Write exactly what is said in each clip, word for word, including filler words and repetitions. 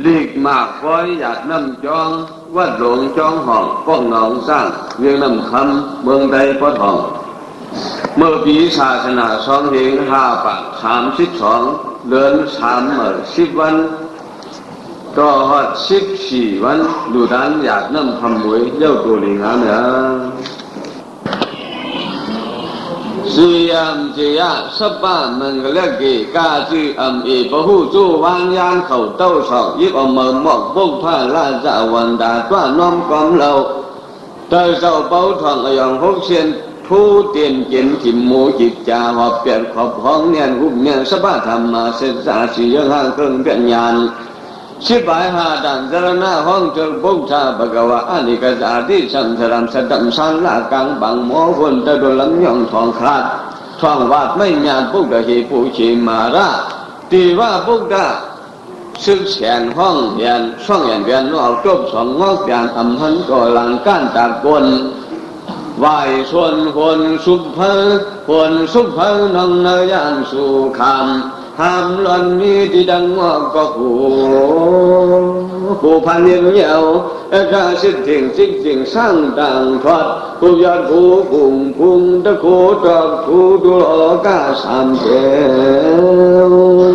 หลีกหมากไว้หยาดน้ำจองวัดหลวงจองห้องป้องหนองสร้างเวียงน้ำคำเมืองใดพ่อทองเมื่อปีศาสนาสองเหงห้าปะสามสิบสองเดือนสามเมื่อสิบวันก็ฮอดสิบสี่วันดูด้านหยาดน้ำคำมวยเย้าตัวลิงหาเนี่ยสุยามเจียสับบ้านมันก็เรียกกี่กาจืออัมเอพหูจูวางยานเขาเต้าสอกยิบเอามือหมอกพวกผ้าลาจาวันดาตัวน้อมกอมเราเตยเจ้าเป้าทองอยองหกเชียนผู้เตียนเกียนถิ่มหมูจิตจาหอบเปลี่ยนขอบห้องเนียนหุบเนียนสับบ้าธรรมาเสษาสียังห่างเครื่องเปลี่ยนยานสิบายหาดันจรณะห้องเจอบุกชาบกวะอานิกาที่สัมสรามสดัมสันละกังบังหมอคนตะดุลำยองทองขาดทองวาดไม่ญาณปุกดาเหปุชิมาระตีว่าปุกดาซึ่งแสนห้องเรียนช่องเรียนเรียนนอกจบสองงอกเรียนอำพันก่อหลังก้านตากกลวายชวนคนสุภาคนสุภานองเนยานสุขามห้ามลอนมีที่ดังงอกก็หูผู้พันเยี่ยมเยี่ยวเอกาสิทธิ์สิ่งสิ่งสร้างต่างทอดผู้ยอดผู้ปุ่งพุ่งตะโคตอกผู้ดูโอกาสามเจ้า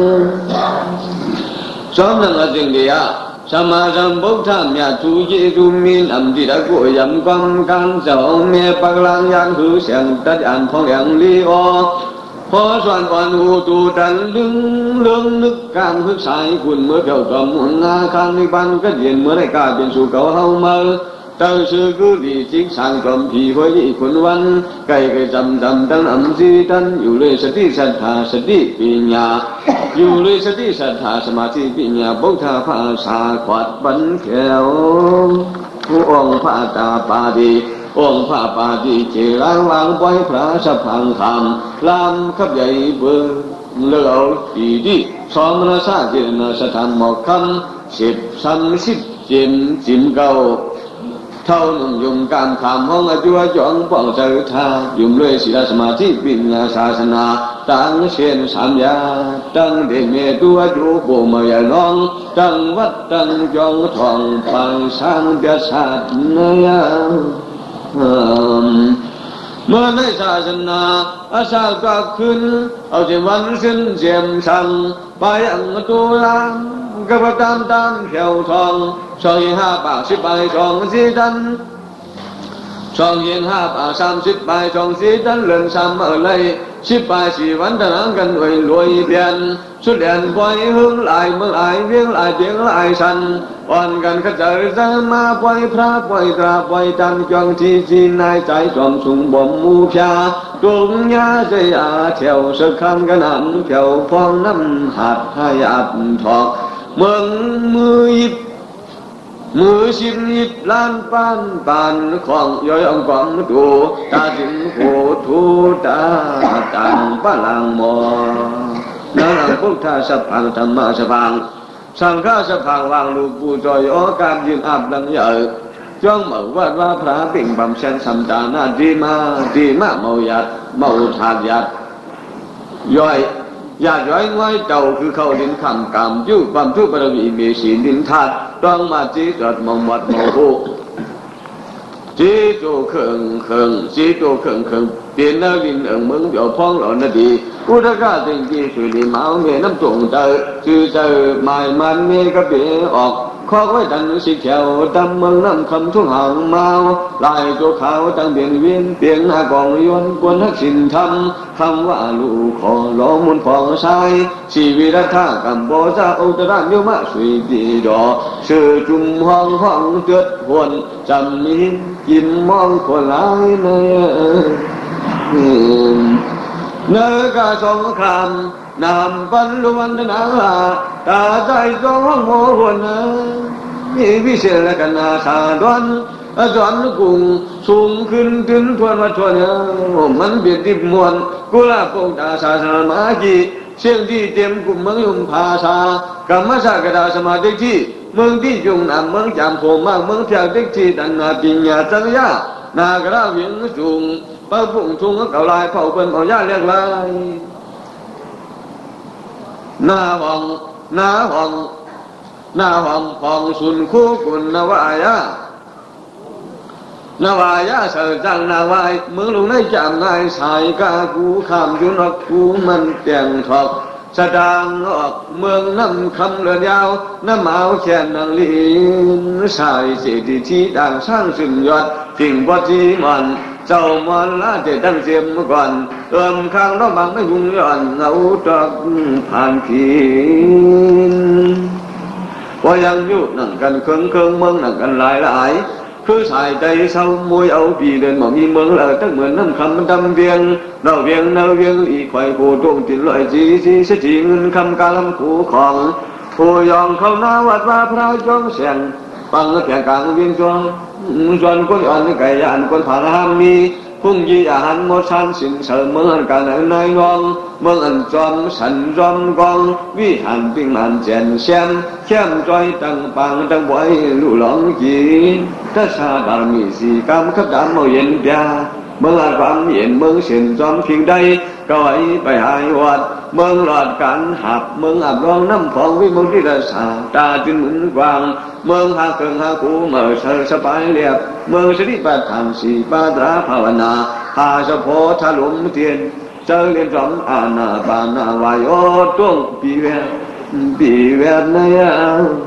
สองนั่งละจึงเดียสมาสัมพุทธามยาทุยิทุมินอัมติตะกุยำกำกันเจ้าเมียปักลังยันหือเสียงตัดอันพองอย่างลีอพอส่วนวันหูตูดันลึงเลื่องนึกการพึกสายคุณเมื่อเกี่ยวกับมุนนาคารในบ้านก็เย็นเมื่อได้กาเป็นสู่เก่าเฮามาเต้าชื่อกุลีจิกสังกรมผีหอยคนวันไก่ไก่จำจำตั้งอำซีตันอยู่เลยสติสัทธาสติปัญญาอยู่เลยสติสัทธาสมาธิปัญญาบุทธาภาษาขวัดบันแก้วผู้องค์พระตาปาดีองค์พระปาฏิเจริญวางไว้พระสะพังคำลำขับใหญ่เบิ่งเลือดดีดีสองมรสาเจนสถานหมอกคำสิบสามสิบจิมจิมเก่าเท่านุ่มยมการขามห้องอจุวจองป้องเจอทายุ่มเลยศีลสมาธิปัญญาศาสนาตั้งเชียนสามยาตั้งเดเมตัวจูโบมายน้องตั้งวัดตั้งจองทองปังสร้างเบียศาสเนียเมื่อในศาสนาอาสาก็ขึ้นเอาเจวันขึ้นเจียมสังไปอังตุลามกับตามตามเขียวทองสองยี่ห้าปากสิบใบสองสี่ตันสองยี่ห้าปากสามสิบใบสองสี่ตันเลื่อนสามอะไรสิบใบสี่วันตะนังกันรวยรวยเปลี่ยนสุดเด่นปล่อยหึงหลายเมื่อหลายเวียงหลายเพียงหลายชันอ่อนกันขจายใจมาปล่อยพระปล่อยตราปล่อยตันจองที่จีนายใจจอมสูงบ่มมูพยาดวงยาใจอาเที่ยวสักคำกันหันเที่ยวฟองน้ำหัดให้อัดทอกเมืองมือยิบมือชิมยิบล้านปานปานของย้อยองกองดูตาถึงโหทูตาตังปะลังมอนาลังพุทธาสพังธรรมะสพังสังฆาสพังวางลูกปูจอยอการยืนอาบดังใหญ่จ้องเหมือวัดว่าพระปิ่งบำเพ็ญสัมตานาดีมาดีมาเมาหยัดเมาถาดหยัดย่อยญาติย้อยง่อยเจ้าคือเขาดินคำกรรมยุ่ความทุกข์บารมีมีศีลดินธาตุต้องมาจีจดมองวัดมองหูจีโจเขิงเขิงจีโจเขิงเขิงเปลี่ยนเนื้อดินเอิงเมืองเดี๋ยวพ้องหล่อนาดีอุตกาติงจีสุริมาเมน้ำจงเจอจือเจอหมายมันเมกระเบียออกข้อไว้ดันสิเขียวดำเมืองน้ำคำทุ่งหางเมาลายตัวขาวตั้งเบียงเวียนเบียงหน้ากองยวนกวนทักษิณทำคำว่าลูกขอล้อมุนฟองชายชีวิตท่ากัมโบซาอุตรามยมะสุยดีดอเชื่อจุ่มห้องห้องเกิดหวนจำมีกินมองคนหลายเนื้อเนื้อกาสงครามนำปันลุวันนาตาใจสองโมหวนมีวิเศษกันนาสาดวนสอนกุ้งสูงขึ้นถึงทวนวัดทวนมันเบียดติบมวนกุลาปงตาสาสนามากีเสียงที่เต็มกุมเมืองยุมภาษากรรมสากดาสมาธิที่เมืองที่จุงนำเมืองจำโผมากเมืองเพียงเด็กที่ดันนาปิญญาจังยานากระเวียงจุงปะปุ่งทุงเก่าลายเผาเป็นเอาญาเรียกลายหน้าห้องหน้าห้องหน้าห้องพองสุนคู่กุลนวายานวายาเสือจังนาวายเมืองลุงในจำนายสายกากูข้ามยุนออกกูมันเตียงทอกสะดางออกเมืองน้ำคำเรือนยาวน้ำเมาแขนนางลีนสายเจดีที่ด่างสร้างสึ่งยอดสิ่งวัดจีมันเจ้ามอนละเจดังเสียมก่อนเติมข้างรอบบังไม่ยุ่งย้อนเงาตอกผ่านขีนพอยังอยู่นั่งกันเครื่องเครื่องเมืองนั่งกันหลายหลายคือสายใจเศร้ามวยเอาปีเดินหมอมีเมืองเลยตั้งเหมือนน้ำคำดำเวียงเราเวียงเราเวียงอีควายโคตรงติดลอยจีจีเสียจีเงินคำกาลำขู่ของผู้ยองเขาหน้าวัดว่าพระจงเสียงปังเพียงกลางเวียงจวนจวนคนอ่อนไก่ยานคนผ่านห้ามมีพุ่งยีอาหารหมดชันสินเสริมเมืองการนายงองเมืองอันจอมสันจอมกองวิหารปิงมันเจนเชียนเข้มจอยตั้งปังตั้งไว้ลู่หลงกีทัศน์บารมีสีกรรมขับดำเอาเย็นเดียเมืองอาความเย็นเมืองเสียนจอมเพียงใดก็ไว้ไปหายวัดเมืองหลอดการหับเมืองอับรองน้ำฟองวิมุตติราชาตาจึงเหมือนกวางเมืองหาเครื่องหาคูเมืองเสรสบายเรียบเมืองสติปัฏฐานสีปาตราภาวนาหาสะโพธาลุมเทียนเจริญสมอาณาปานาวายโอต้วงปีเวปีเวนยา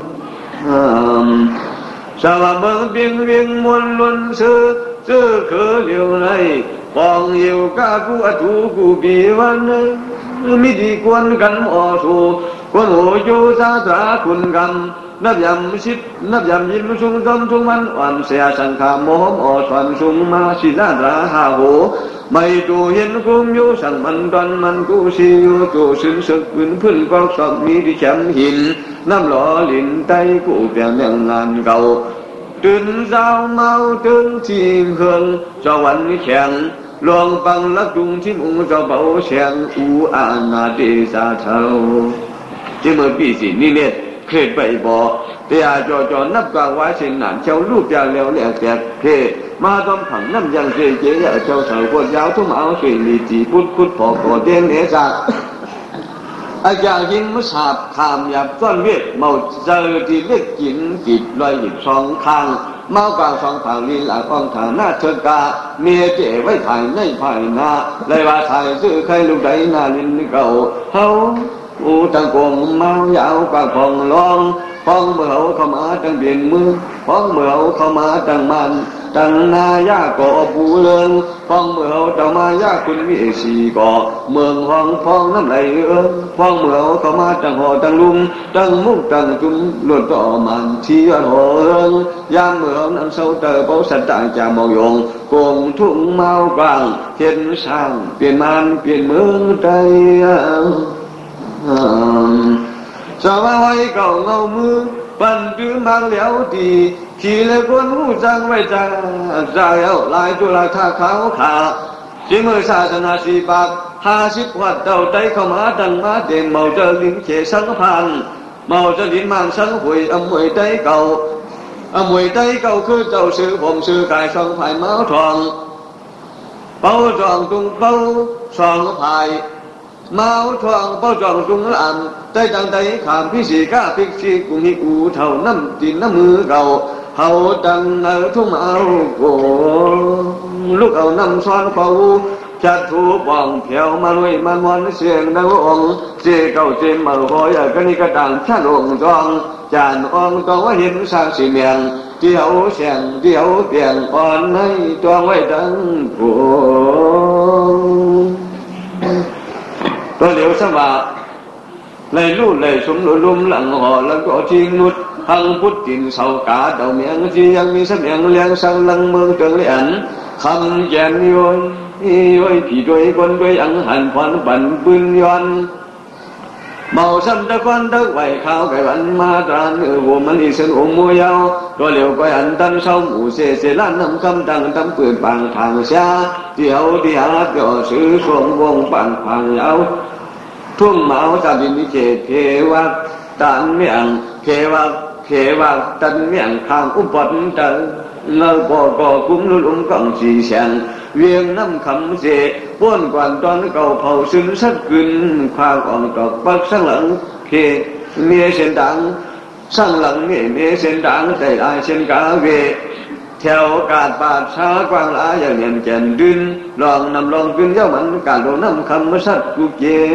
สาวเมืองเบียงเบียงมวลล้วนซื้อซื้อคือเลี้ยวในปองเยี่ยวกากูอถูกูปีวันมิดีกวนกันอสูกวนหัวโยซาตราคุณกันนับยำชิดนับยำยิ้มชุงจอมชุงมันวันเสียสังขามโมหมอสวนชุงมาสิลาตราหาโหไม่ดูเห็นคุมอยู่สั่งมันตอนมันกูสิอยู่ตัวสึงสึกพื้นพื้นกอกสอบมีที่แฉมหินน้ำหล่อลินไตกูเปลี่ยนเรื่องงานเก่าตื่นเช้าเมาตื่นที่เฮืองเจ้าวันแข็งลองฟังลักจุงที่มุงเจ้าเบาเสียงอูอานาเดซาเทาที่เมื่อปีสี่นี่เล็ดเคยไปบอกแต่อาจจอนับกว่าว่าเช่นนั้นเจ้าลูกยาวแล้วแหลกแตกเพมาต้องผังน้ำยังเจี๋ยเจี๋ยเจ้าสาวคนยาวทุ่มเอาสิ่งดีจีพุดพุดพอก่อเด่นเนซ่าอาจารย์ยิงมุสาบขามหยาบต้นเวทเมาเจอที่เล็กกินกิดลอยหยิบสองข้างเมากลางสองฝั่งลีหลากองฐานหน้าเชิดกาเมียเจ๋ไว้ภายในภายหน้าเลยว่าถ่ายซื้อใครลูกใดหน้าลินเก่าเฮาอูตังกงเมายาวกว่าพองลองพองเมื่อเขาเข้ามาตั้งเบียนมือพองเมื่อเขาเข้ามาตั้งมันตั้งนายาก่อปูเลิงพองเมื่อเขาเจ้ามายาคุณวิสีก่อเมืองห้องพองน้ำไหลเอิงพองเมื่อเขาเข้ามาตั้งหอตั้งลุมตั้งมุกตั้งจุ้มหลุดต่อมันที่ยอดหอเอิงยามเมื่อเขานั้นเศร้าเตอเป้าสัตต่างจากมองยงโกงทุ่งเมากลางเห็นสร้างเปลี่ยนมันเปลี่ยนเมืองใจสาวไว้เก่าเงามือปั่นตื้อมาแล้วดีขี่เลยคนหูจังไว้จังใจเอาลายจุฬาท่าขาวขาที่มือศาสนาสีปากห้าสิบวัดเต่าใจเข้ามาดังมาเด่นเมาเจอลิ้นเขสังพันเมาเจอลิ้นมันสังหวยอมวยใจเก่าอมวยใจเก่าคือเจ้าซื้อผมซื้อกายสองภายเมาทองเป้าจองตุงเป้าสองภายเมาทองเป้าจองจุงลานใจจังใจขามพี่สีก้าพิกชีกุหิกูเท่าน้ำจินน้ำมือเก่าเฮาดังเอาทุ่มเอาโกลูกเอาน้ำซ้อนเป่าจัดถูปองแถวมาลุยมันวันเสียงดังองเจเก่าเจมาหอยกันนี่กระดังท่านองจองจานองต้องว่าเห็นสร้างสีเมียงเดี่ยวเสียงเดี่ยวเปลี่ยนอ่อนให้ตัวไว้ดังโกตัวเหลียวสว่าเลยลู่เลยสมลุลุ่มหลังห่อแล้วก็ทิ้งนุดหังพุทธินเสากาเดาเมียงที่ยังมีเสมียงเลี้ยงสังลังเมืองเติงเลียนคำแกนย้อยย้อยผีด้วยคนด้วยอังหันพรบันปืนย้อนเมาซ้ำตะควันตะไหวข้าวไก่วันมาตรานเออวัวมันอีเส้นองมัวยาวตัวเหลียวก้อยอันตันเศร้าหมู่เสเสล้านน้ำคำดังตำปืนปางทางเสียเดี่ยวเดียดก็ซื้อสวงวงปางพางยาวทุ่งเมาตาดินเขตเทวัตตันเมียงเขวัตเขวัตตันเมียงทางอุปนเตเงาปอกอกุ้งลุ่มกังสีแสงเวียงน้ำคำเสป้วนกวนตอนเก่าเผาซึนสัดกึนควางอ่องตอกปักสังหลังเขเมียเส้นดัง sang lặng nghệ mê sen đáng tay ai sen cá về theo cát bạt xa quang lá giờ nhận chèn đun lòng nằm lòng cưng giáo mặn cả đồ năm khăm sắt cuộc chế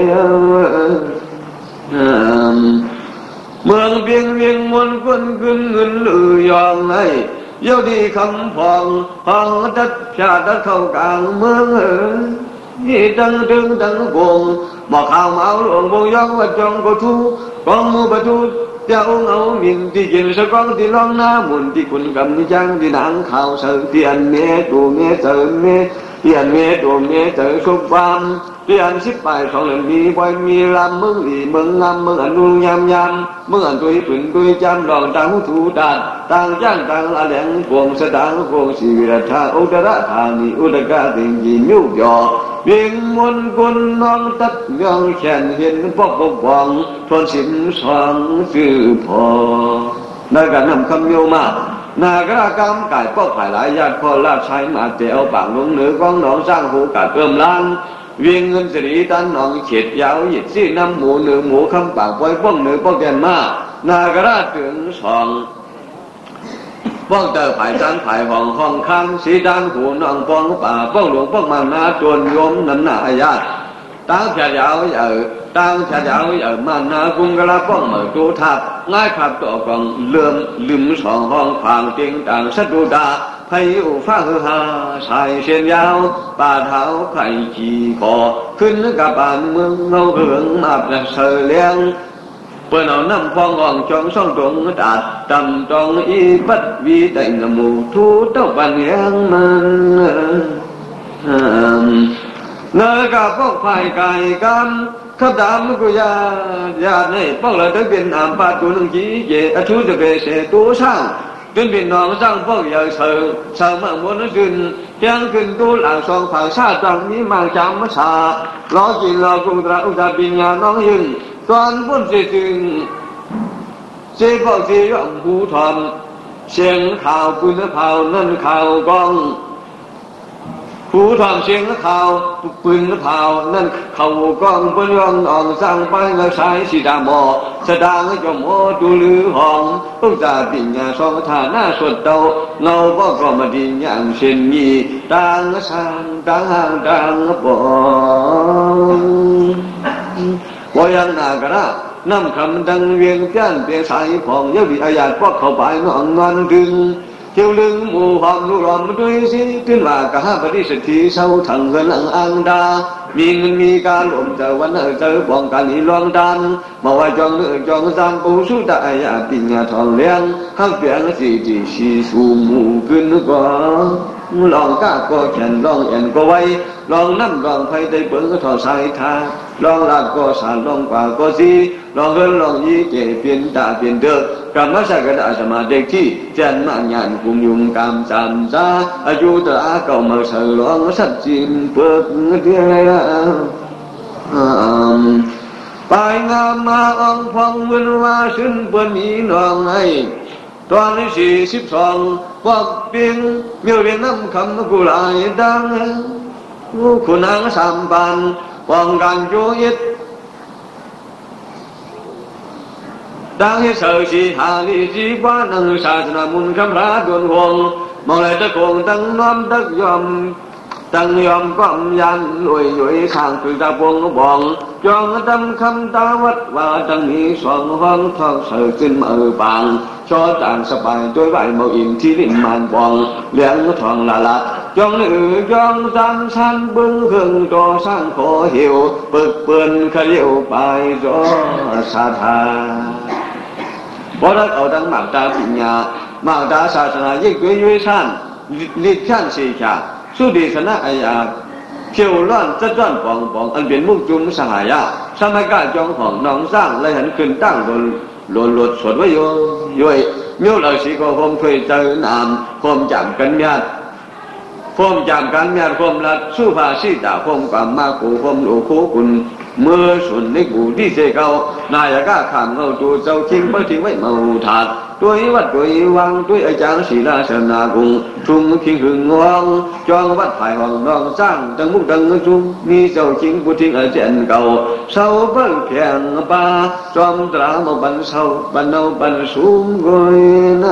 mường biên biên muôn quân quân ngân lự yong ấy yêu đi khăm phòng hoàng đất cha đất khâu càng mương đi tăng trưng tăng buồn mà khao máu luồng buồn yong và trong cô thu con mua bà thu theo ngẫu miền thì chuyện sao con thì long na muốn thì quần cầm đi trang thì nắng khao sợ thì anh mẹ đồ mẹ sợ mẹ thì anh mẹ đồ mẹ sợ xúc vam thì anh ship bài xong lần mi quay mi làm mừng thì mừng ngâm mừng anh nuôi nham nham mừng anh tôi quỳnh tôi chăm đòn tăng thu đạt tăng trang tăng là lẹn cuồng sẽ tăng cuồng xì là tha ô đa đa thà ni ô đa ca tình gì nhú dò viên muôn quân non tất ngang khen hiền bóc bóc vòng thôn xỉm xoang sư phò nơi cả nằm khâm yêu mà nà cái cam cải bóc phải lại giặt kho la trái mà téo bảng lũng nữ con nón sang hú cả cơm lan viên ngân sĩ tan nón triệt giáo dịch sĩ năm mũ nữ mũ khâm bảng quay bông nữ bóc đèn mà nà cái ra trưởng sòng bóc tờ phải tan phải hoàng hoàng khang sĩ tan hú nón bông bà bóc luồng bóc mà na tuôn gom nấn nà ya tăng cha giáo ở tăng cha giáo ở mà na cung cái lá bông mở tu tháp ngay khắp tổ còn lượm lượm sòng hoàng phàng tiếng đàn sát đu đa hay u phá hư hà sai xuyên giáo bà tháo khai chỉ cóขึ้นกับบ้านเมืองเงาเหืองมาประเสริฐเลี้ยงเปิดเอาน้ำฟองอ่องจองช่องตรงดาดตำตองอีปัดวีแต่งหมู่ทูเต้าปันแยงมันเนื้อกับพวกภายกายกันขับดามกุยาญาในพวกเราได้เป็นอามปาตุนึงจีเยอทุจะเบเสตัวช่างจนเป็นน้องช่างพวกใหญ่เสือเสือมาม้วนดึงยังขึ้นตัวหลังสองฝั่งชาจังนี้มาจำมาชาล้อกินล้อกุตระอุตาปิญญาน้องยึงตอนพ้นเสียจึงเสียพวกเสียยอมหูทอมเสียงข่าวปืนเผานั่นข่าวกองหูทอมเสียงข่าวปืนเผานั่นข่าวกองปนยองอ่องสร้างไปเงาสายสีดาหมอสดางจมโอดูลือหองอุตาปิญญาสองฐานะสดเตาเงาบ่ก็มาดีอย่างเช่นนี้ต่างสร้างต่างห่างต่างบ่ว่ายังนากระน้ำคำดังเวียงจันเปียสายผ่องเยาวิอาญาพวกเข้าไปนอนงอนดึงเที่ยวลึงหมู่หอมลูกหลอมด้วยสิขึ้นว่ากะหาปฏิสติเศร้าถังเงินอังอังดามีเงินมีการหลมเจอวันเจอป้องกันอีลองดันมาว่าจองเนื้อจองสามปูสุดาอยาปิญญาทองเลี้ยงข้าวเปียงสีจีสีสูหมู่ขึ้นก่อนลองก้าก็แขนลองแอนก็ไว้ลองน้ำลองไฟได้เปิ้งก็ถอดสายทาลองลาดก็สารลองกว่าก็สีลองเฮิรลองยี่เจเปลี่ยนตาเปลี่ยนเดือกกรรมสักกะสมาเด็กที่เจนมาญาณกุมยุงกรรมจำซาอายุตาเก่ามาเสือลองสัจจิมเปิดเดียวไปงามมาองพองเงินว่าซึ่งเปิ้นมีน้องไอตอนนี้สี่สิบสองพวกเปียงเมียวเรียนน้ำคำกุหลาบดังคุณนางสามปันป้องกันโยยิดดังให้เสือสีหาลีจีบ้านนังศาสนามุนคำราดวนวงมองเลยตะโกงตั้งน้อมตักยอมตั้งยอมก้อมยันรวยรวยข้างคือตาพวงบองจองดำคำตาวัดว่าตั้งมีสองห้องทองเสือขึ้นมาเออบางชอต่างสบายด้วยใบเมาอิ่มที่ลิ้นมันบองเลี้ยงทองละละจองหนึ่งจองจันชันบึ้งเครื่องต่อสร้างขอเหี่ยวปึกเปื่อนขะเลี้ยวไปจอสาธาเพราะถ้าเอาดังหมากตาปิญญาหมากตาศาสนายิ่งด้วยยุ้ยชันลิดชันสีชาสุดีสนะอายาเที่ยวล้อนจะจ้อนปองปองอันเป็นมุกจุมสหายาสมัยก้าจองของน้องสร้างเลยหันขึ้นตั้งโดนหล่นหลุดสวดไว้อยู่ย่อยมิ้วเราสีก็คมเคยเจอนามคมจำกันญาติคมจำกันญาติคมรัดสู้ภาษีตาคมความมากูคมหลูคูคุณเมื่อส่วนในบูที่เสกเอานายก้าขามเอาตัวเจ้าทิ้งไปทิ้งไว้เมาถาดด้วยวัดด้วยวังด้วยอาจารย์ศิลาชนากุงชุมทิ้งหึงวังจองวัดไผ่ห้องนองสร้างตั้งมุกตั้งชุมมีเจ้าทิ้งผู้ทิ้งอาจารย์เก่าเศร้าเบิ่งเพียงป่าจอมตรามาบันเศร้าบันเอาบันสูงกอยนะ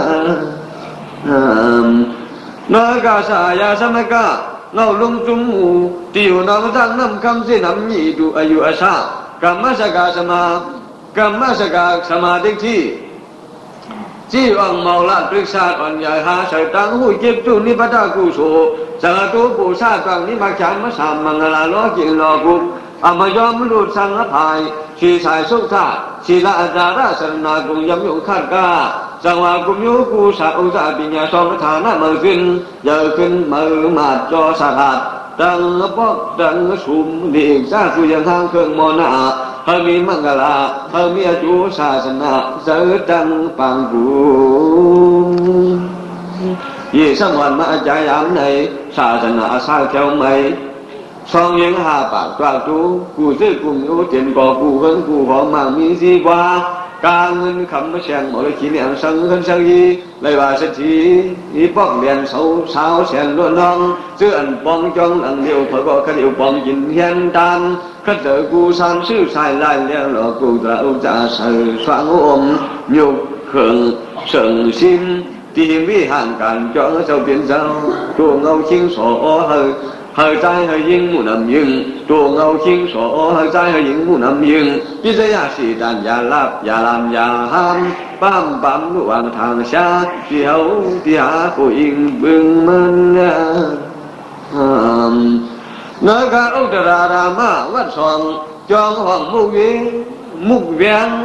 นากาสายาสมกาเงาลงจุมูติวนองจังน้ำคำเสนำยีดูอายุอาชากรรมสกาสมากรรมสกาสมาธิที่จีวังเมาลาปรึกษาอ่อนใหญ่หาใส่ตังหูเก็บตู้นิพพากุโสสังตัวปูชาตังนิมาจามสามมังลาล้อกินลอกุอามายอมรุดสังหภายชีสายสุขะชีลาอาจาระสนากุยมยงขัดกาจังหวะกุมโยกุสาอุจาปิญญาสองฐานะมือขึ้นเยอะขึ้นมือมาจอสหัดดังปอกดังสุมเด็กซาคุยังทางเครื่องมอนาเฮมีมังกลาเฮมีอาจุศาสนาเสดังปังกูยี่สังวันมาใจยามในศาสนาสาเจ้าไม่สองยังหาปากกว่าตูกูซื้อกูมีโอเจนก่อกูเฮิงกูหอมมามีสีกว่าการเงินคำมาแช่งหมดเลยขี้เนี่ยสังเงินสังยีเลยว่าสักทีอีป้องเรียนเสาเสาแสนล้วนน้องซื้ออันปองจองอันเดียวเผื่อก็ขัดเดียวปองกินเฮียนตานขัดเจอกูสามซื้อสายลายเลี้ยงหลอกกูตระอุจาใส่สว่างอมหยุกเขื่องเฉิงซิมตีวิหารการจองเจ้าเปลี่ยนเจ้าตัวเงาชิงโสเฮเฮใจเฮยิงมุนำยิงตัวเงาชิงโสเฮใจเฮยิงมุนำยิงพิจยาสีดันยาลับยาลามยาห้ามปั้มปั้มระหว่างทางชาเที่ยวที่หาผู้อิงบึงมันเนื้อการอุตรารามาวัดสองจองห้องมุกเวมุกเวียง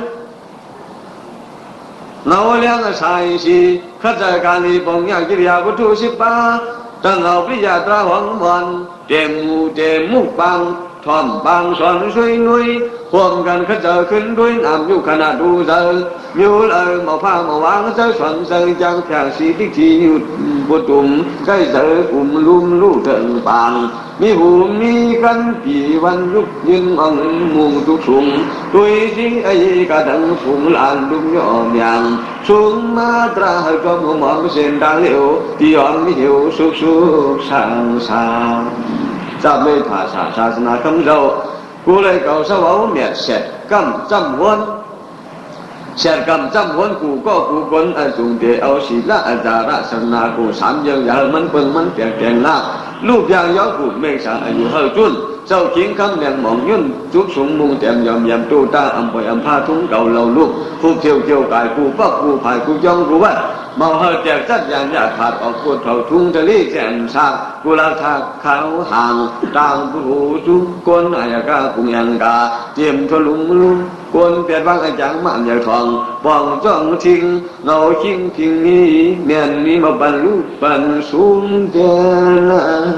เราเลี้ยงสายสีขัดใจการนี้ปองยากกิริยาวัตถุสิบปาตั้งเอาพิจารณาหวังวันเต็มมูเต็มมุกปังทอมปังสอนช่วยนุยควมกันขัดเจอขึ้นด้วยน้ำอยู่ขนาดดูเจออยู่เลยมาพามาวางเจอสวนเจอจังแผงสีที่ที่อยู่บนตุ่มใกล้เจออุ่มลุ่มลู่เถิงปางมีหูมีกันปีวันยุกยืนอังมุงทุกสุ่มด้วยสิไอ้กระดังฝุ่งลานดุมยอมยังสูงมาตราให้จอมหัวหมอนเส้นตาเหลวที่ยอมมีหิวสุกสุกสางสางจะไม่ภาษาศาสนาคำเรากูเลยเก่าสวะเมียเสร็จกำจำวนเสร็จกำจำวนกูก็กูคนไอ้จุงเดียเอาศีลอาจาระศาสนากูสามยังยามันเปิงมันเปลี่ยนแปลงละรูปอย่างย้อนกูเมฆสาอายุเฮาจุนเจ้าขิงคำเลียงหมองยุ่นจุกสงมุงเต็มยอมยำตู้ตาอำปอยอำพาทุ่งเก่าเราลูกกูเกี่ยวเกี่ยวกายกูปักกูผายกูย่องกูวัดมาเฮาแจกจัดยานยาขาดออกกูเท่าทุ่งทะเลแจ่มสางกูลาทาเขาห่างต่างกูจุกคนอายกากุงยังกาเจียมทะลุมลุกวนเปียดบางอาจารย์มันใหญ่ทองบ้องจ้องทิ้งเงาทิ้งทิ้งนี้เมียนนี้มาบรรลุบรรสูงเด่น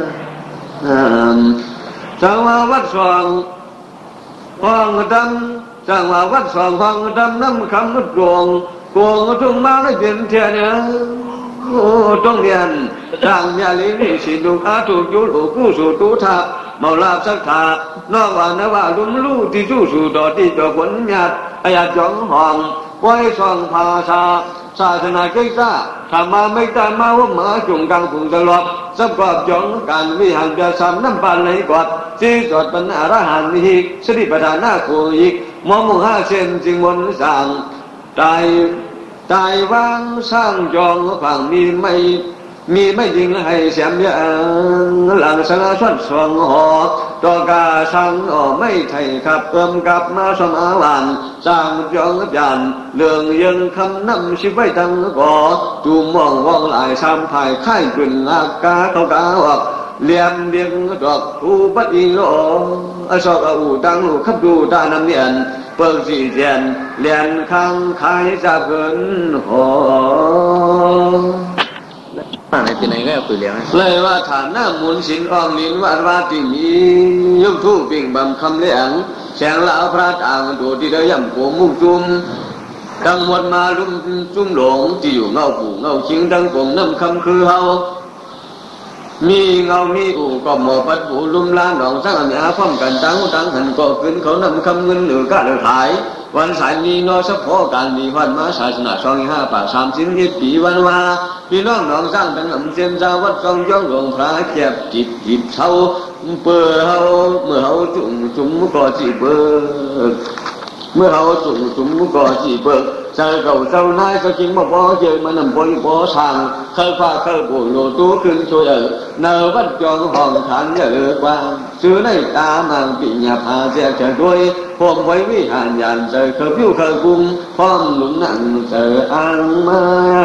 จังหวะวัดสว่างห้องดำจังหวะวัดสว่างห้องดำน้ำคำมุดดวงกวงทุ่งมาแล้วเปลี่ยนเทียนโอ้ต้องเรียนทางยาลีนี่สิดุอาถูกยุโรกู้สู่ตุทับเมาลาบสักถานอกว่านว่าลุมลู่ที่สู้สู่ดอที่จอผลหยาดอาญาจ้องห้องไว้ส่องภาษาศาสนาเก่งซ่าทำมาไม่ตามมาว่าหมาจุ่มกลางผงตลอดสับกอบจ้องการวิหารจะซ้ำน้ำปานในกอดซีจอดปัญหาระหันอีกสติปัฏฐานหน้าโคอีกมองมุงห้าเส้นจึงวนสั่งตายตายวางสร้างจองฝั่งมีไม่มีไม่ยิงให้เสียมยางหลังสงาชดสวงหอตอกาสังอไม่ไทยขับเติมกับมาสมาวันสร้างจองยานเรื่องยังคำนำชิบไว้ตั้งก่อจูมองว่องหลายซ้ำภายค่ายกึ่งอากาเขากาออกเลี้ยมเลี้ยงดอกอูบัดอีโลอสอกอูตังลูกขับดูตานำเนียนเปิดสีเทียนเลียนข้างขายจะเกินหอในที่ไหนก็คุยเลี้ยงเลยว่าฐานหน้ามูลสินอองลินวัดว่าที่มียุบทูปิ่งบำคำเลี้ยงแสงละพระต่างตัวที่ได้ย่ำโผมุกจุมดังหมดมาลุ่มจุ่มหลงที่อยู่เงาผูเงาชิงดังกงน้ำคำคือเฮามีเงามีอู่ก็หมอปัดปูลุ่มล้านหนองสร้างอันยาพร้อมกันตั้งตั้งหันก็ขึ้นเขานำคำเงินหรือก็เลยขายวันสายนี้น้อยเฉพาะการมีวันมาศาสนาสองห้าป่าสามสิบเอ็ดปีวันมาพี่น้องหนองสร้างตั้งนำเส้นจาวัดกองย่องหลวงพระเก็บจิตจิตเท่าเปิดเฮาเมื่อเฮาจุ่มจุ่มก็จีเบิกเมื่อเฮาจุ่มจุ่มก็จีเบิกใจเก่าเจ้านายก็จริงมาบ่เจอมันนำบ่อยบ่ทางเคยพาเคยบุญโลตู้ขึ้นช่วยเออเนอวัดจองห้องขันเยอะกว่าซื้อในตามังปีญาพาเสียเกิดด้วยพวงไว้วิหารยันเจอเคยผิวเคยกุ้งพร้อมหลุมนั่งเจออังมา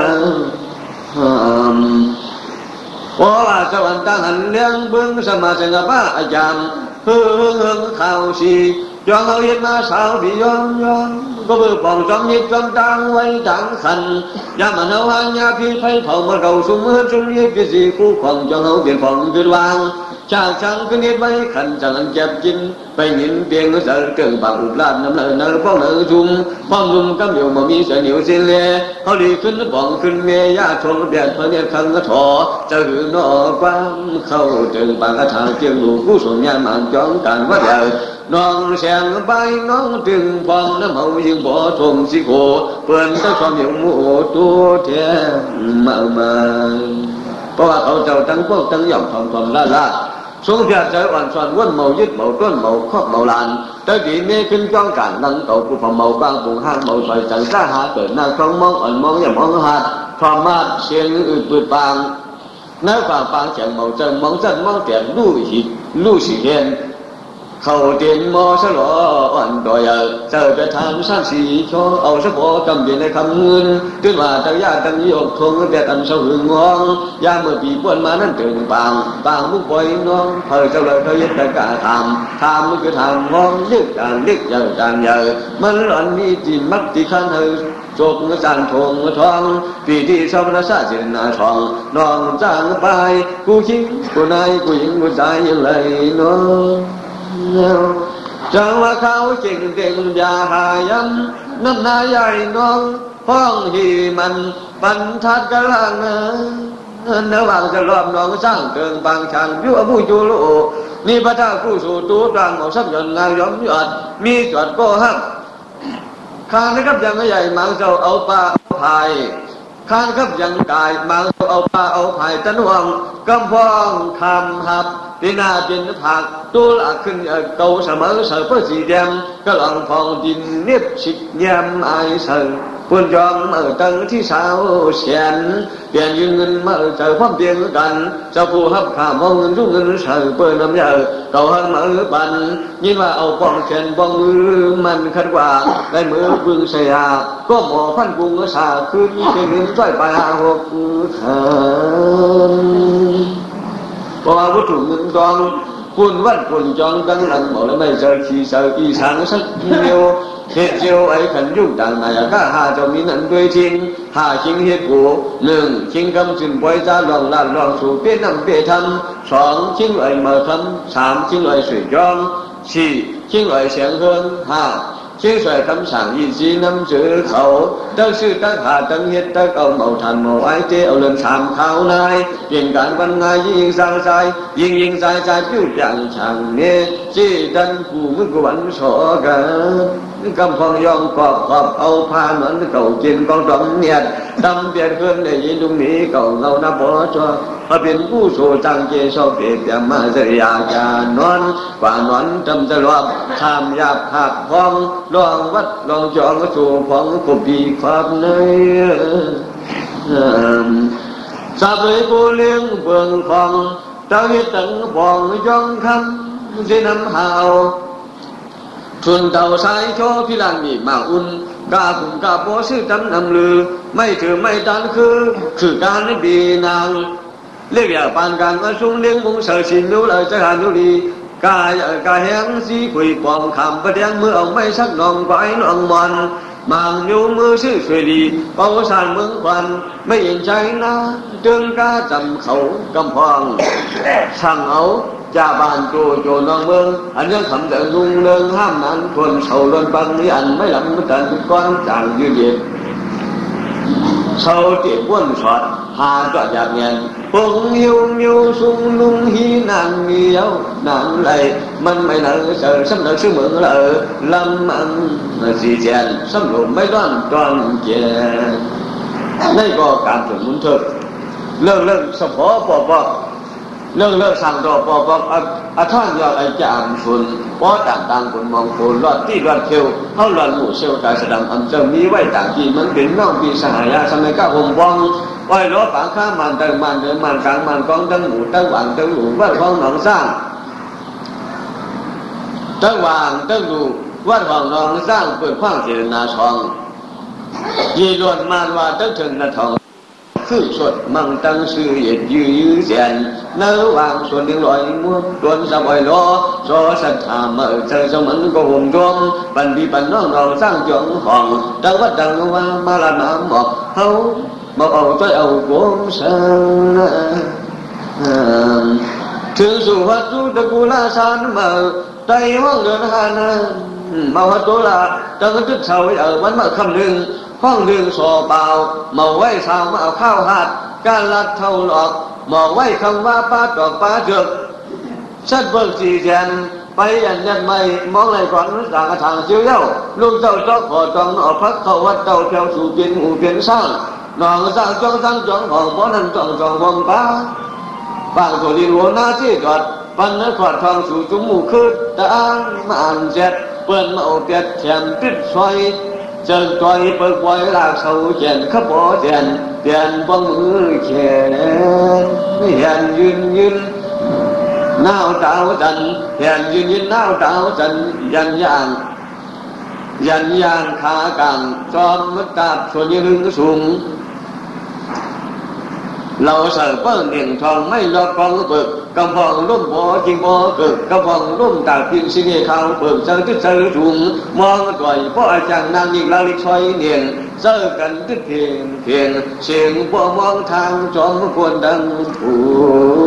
เพราะว่าสวรรค์ตั้งหันเลี้ยงบึงสมาเสงบ้าอาจารย์เฮืองข่าวสียองเอาเย็นมาสาวพี่ยองยองก็เบื่อปองจอมยิบจอมตังไว้ตังขันยามันเอาหางยาพี่ไฟเผามาเก่าสุ่มมือสุ่มยิบพี่สีคู่ของจองเอาเปลี่ยนของจุดวางจากช่างขึ้นนิดไว้ขันจังเจ็บกินไปหินเปียงก็เจอเกิงบางอุบลาดน้ำเนยเนยป้องเนยชุ่มป้องลุ่มกำเดียวมามีเสียเหนียวเสียเล่เขาดีขึ้นป้องขึ้นเมียยาชงเบียดพระเนียขังกระถอจะหือนอความเข้าเจิงปางกระถางเจียงดูผู้สมญาณมันจ้องการวัดใหญ่น้องแสงใบน้องจึงพองน้ำเมายิงบ่อทงสิโกเปื่อนก็ความอยู่หมู่ตัวแท้มามาเพราะว่าเขาเจ้าตั้งพวกตั้งหย่อมทอมทอมล่าล่าสงเพียรใจอ่อนสอนวนเมายึดเมาต้นเมาครอบเมาลานแต่ดีเมฆขึ้นจ้องการนั่งเต่าผู้พอเมาบางปุ่งห้างเมาซอยจังซ่าหาเกิดหน้าคลองมองอ่อนมองอย่ามองหัดทอมมาเสียงอืดปืดปางน้าฝ่าปางเฉียงเมาเจิงมองจันมองเตียนลู่หิลู่สีเห็นเขาเตียนมอสลออ่อนดอยเจอไปทำสร้างสีชอเอาสะโพกำเบียนในคำเงินขึ้นว่าตั้งยาตั้งยกทงเบียตันเสหึงงองยาเมื่อปีป่วนมานั่นถึงปางปางมุกปอยน้องเผยเจ้าเลยเขายึดแต่กาทำทำมันคือทำงองยึดการยึดเยอะการเยอะมันหล่อนมีจีมักจีขันเฮจกจานทงทองปีที่ชาวนาซาเจนาทองน้องจางไปกูคิงกูนายกูหญิงกูใจยังไรน้องจังว่าเขาเก่งเก่งยาหายันน้ำนายใหญ่น้องห้องหีมันปันทัดกะลังเนื้อวางจะรอบน้องสร้างเกิงบางชันยั่วผู้จูโลมีพระเจ้าผู้สู่ตัวกลางของสับยนต์นายย้อมยอดมีจอดก็ห้ามข้านะครับยังใหญ่มังเจ้าเอาปลาเอาพายข้านะครับยังกายมังเจ้าเอาปลาเอาพายตันวังกำพองคำหับปีนาเป็นผักตัวละขึ้นเก่าเสมอเสือเพื่อสีแดงก็หลังพองดินเนียบฉิกแยมไอเสือปุ่นยอมเมื่อตั้งที่สาวเสียนเปลี่ยนยืนเงินเมื่อเจอพร้อมเพียงกันเจ้าผู้ฮับข้ามองเงินรุ่งเงินเสือเปิดน้ำเยอะเก่าหันมือบันยิ่งว่าเอาป้องแขนป้องมือมันขัดกว่าได้มือบึงเสียก็หมอพันกุงสาขึ้นเงินจ้อยไปหาหกเถินเพราะว่าวัตถุเงินกองคุณวัดคุณจองตั้งหลังบอกแล้วไม่เจอขี้เจออีสานสักเดียวเหตุเจียวไอ้ขันยุ่งต่างนายก็หาจะมีนั่นด้วยจริงหาชิงเหตุกูหนึ่งชิงคำสินปล่อยจ้าลองลานลองสู่เปี้ยนำเปี้ยทำสองชิงไอ้เมื่อคำสามชิงไอ้สวยจองสี่ชิงไอ้เสียงเฮืองห้าชื่อสวยคำสั่งยี่สีน้ำจือเขาตั้งชื่อตั้งหาตั้งเฮ็ดตั้งเอาเมาทันเมาไอ้เจ้าเอาเรื่องสามเขานายเปลี่ยนการบรรงายยิงสางใจยิงยิงใจใจผิวจังช่างเนี่ยจีดันกูมึงกวนสอกันกำพองยองกอบกอบเอาพาเหมือนเก่ากินกองดองเนียดดำเปลี่ยนเพื่อนได้ยินตรงนี้เก่าเราหน้าบ่อจ่อพอเป็นผู้โสจังเจชอบเปียกแต่มาเสียากานอนกว่านอนจำจะรอบทำยาผักพองลองวัดลองจองก็สู่พองก็บีความเนยสาบเลยกูเลี้ยงเบิ่งพองเต้าหิตังพองยองคำเสน้ำหาวทุนเต่าสายโชพิลันมีมาอุ่นกาขุมกาโปชื่อจำนำลือไม่ถือไม่ตันคือคือการบีนางเรียกอย่าปานการมาสุ่งเลี้ยงมุงเสือชินรู้เลยจะหานุรีกายกายแห้งสีขุยปองคำประเดียงมือเอาไม่สักนองไว้นองมันมางอยู่มือชื่อสวยดีเป่าสานเมืองควันไม่เห็นใจนะจึงกล้าจำเขากำพองช่างเอาจ่าบานโจโจนองเมืองอันยังคำเดินลุงเดินห้ามนั้นคนเฉาลนปังนี้อันไม่หลังไม่ตันก้อนจางยืดเย็นเฉาเจ็บบ้วนสอดหาก็อยากเงียน Phụng yêu miêu sung lung hi nàng yêu nàng lệ mình mày nợ sợ sắp nợ sư mượn lợ lâm ăn gì chèn sắp lộ mấy đoan toàn chèn đây có cảm tưởng muốn thực lơ lơ sập bó bó bó lơ lơ sang đỏ bó bó à thoáng giờ ai chạm phun bó tàng tàng phun mong phun loạn tí loạn thiêu hao loạn ngủ siêu tại sẽ đằng âm trầm mỹ vậy tàng gì mình đến nong vì sa ya sang mấy các hùng bong ôi nó phản khá màn đời màn đời màn càng màn con tân ngủ tân hoàng tân ngủ vắt hoàng nón sang tân hoàng tân ngủ vắt hoàng nón sang ปิดkhoang chỉ là sòng vì luận màn và tất thường là thòng khử suốt mang tăng sư yết dư dư dẹn nở vàng xuân tiếng loại muôn tuôn ra bòi lo do sạch thả mở trời trong ấn có hồn trôm bần đi bần nó ngầu sang chuẩn hòn đang bắt đằng hoa mà là mà mọc hấu mọc ẩu tới ẩu gốm sang thương dù hoa chú được cú la san mở tay hoang đường hàn màu hoa tố là đang có tức sầu ở vẫn mở khăm lưng hoang đường sò bào màu quay sao màu khao hạt ca lát thâu lọt màu quay không va ba trọt ba trượt sắt vợt xì rèn bay anh nhân mây món này còn rằng thằng chiếu dâu luôn tàu chót họ trong nó phát khẩu bắt tàu theo chủ biến ngủ biến sang nó sang trong sang trong họ món ăn trong trong vòng ba vàng của liên huống na chỉ giọt văn nó khoạt thằng chủ chúng mù khứ đã màn dẹt vườn màu tiệt thèm tuyết xoay chân tôi bơ quay lạc sâu chèn khắp bỏ chèn tiền bông mưa chèn hiền duyên duyên nào trao trần hiền duyên duyên nào trao trần dần dàng dần dàng khá càng cho mất tạp cho như lưng xuống lâu sở bơ niềng thòng mấy lo con bực cầm phòng luôn bỏ chim bỏ cực cầm phòng luôn tạc tiên xin nghề khao bực sơ tức sơ trùng mong tuổi bỏ chàng nàng nhìn la lịch xoay niềng sơ cần tức thiền thiền xiềng bỏ mong thang cho quân đăng phủ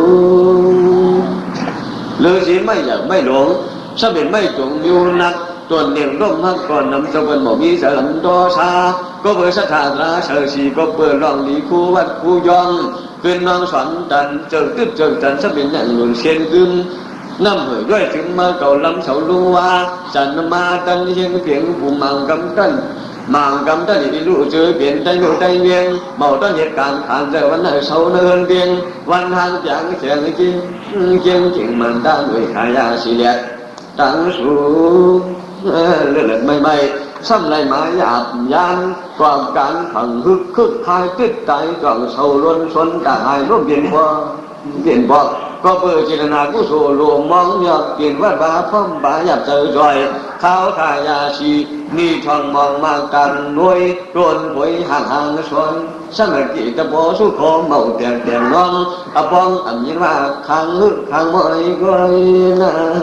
lư dĩ mấy giờ mấy luống sao biển mấy trùng yêu nặng tuần niệm đông hắc còn nằm trong vườn mỏ mi sợ lắm đó xa có vừa sát thả ra sợ gì có vừa lòng lý khu bắt khu giòn tuyên non xoắn tận chờ tiếp chờ tận sắp biến nhận luồn xiên gương năm hỡi đôi tiếng mơ cầu lâm sầu lu hoa trần ma tân hiên tiếng vùng màng cấm tân màng cấm tân đi lũ chơi biển tây nội tây nguyên màu tân nhiệt càng khàn giờ vẫn ở sâu nơi hơn tiên văn hàng chẳng chèn chi chiên chuyện màn ta người khai ra xì liệt tăng xuống lệ lệ mây mây xăm lại mái ạp gian quảng cán phẳng hức khức hai tích tay trọn sầu luôn xuân cả hai lúc biển qua biển bọt có bờ chỉ là nào cũng sổ lùa mong nhọc tiền vất vả phong bá nhập trời rồi khao thả nhà xì ni tròn mong mang càng nuôi luôn với hàng hàng xuân sang là chỉ ta bó số khó màu tiền tiền ngon à bong ẩm như là khang hức khang mọi người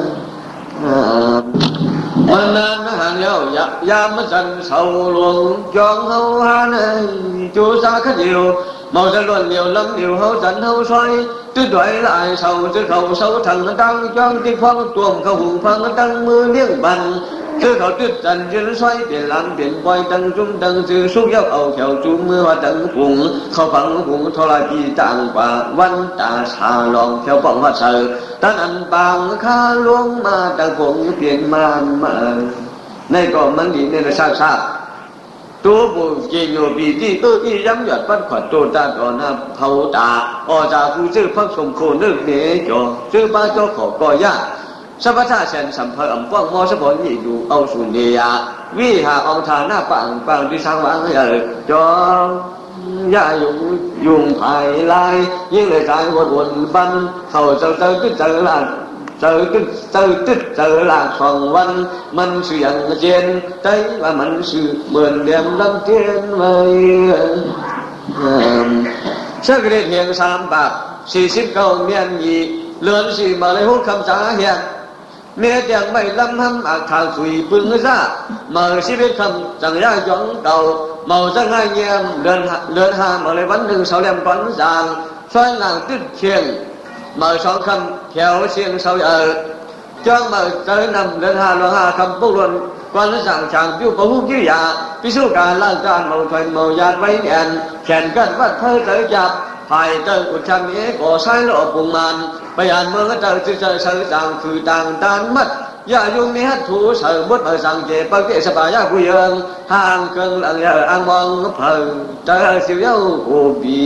mình nên hàng nhau giặc giam dần sầu luồng chọn hâu han chúa xa khất nhiều màu dân luận nhiều lắm nhiều hâu dần hâu xoay tư đoái lại sầu tư khẩu sâu thằng tăng chọn tinh phong tuồng khẩu hùng phong tăng mưa liêng bằng tư khẩu tuyết dần duyên xoay tiền làm tiền quay tăng trung tăng dư xúc dốc ẩu theo chú mưa hoa tăng phùng khẩu phẳng phùng thô là kỳ tạng và văn tà xà lòng theo bóng hoa sờ tan ăn bằng khá luôn mà tăng phùng tiền màn mà này còn mang đi nên là sao sao tôi bộ chế nhiều vì đi ơ y dám nhật bắt khoản tôi ta còn là thấu tà ở ra khu chữ phát sông khổ nước để cho chữ ba cho khổ coi ya sao bắt ra sen sắm phơi ẩm quang mò sắp nhị đủ âu sùn đi à vì hà ông thà na bằng bằng đi sang vãng giờ cho gia dụng dùng phải lai nhưng lời trái một buồn văn hầu sau tới cứ trở là trở tức trở tức trở là phòng văn mình sự nhận trên thấy và mình sự mượn đem lâm thiên mây sắc liệt hiện sam bạc xì xích cầu miền nhị lớn xì mà lấy hút không trả hiện mẹ tiếng bảy lâm hâm ạc thảo thủy bưng ra mở xí biết không chẳng ra chọn đầu màu răng hai nhem lớn lớn hà mở lấy bắn đường sáu đem quán giang xoay làng tuyết thiền mở sáu khâm theo xiên sau giờ cho mở tới nằm lên hà loạn hà khâm bốc luận quan nó rằng chàng tiêu có hút dưới dạ ví dụ cả là tràn màu thuần màu nhạt váy đèn chèn cân bắt thơ tới chạp ภายเจออุจจามีก่อใช้หลอกปุ่งมันไปอ่านเมืองเจอจะเจอเสือจางคือต่างตานมัดยายุงนี้ฮัทถูเสือบดเออสังเกตปะเกศปายาผู้ยังห่างเกินหลังยาอังมองเพลิงเจอเสียวโอบี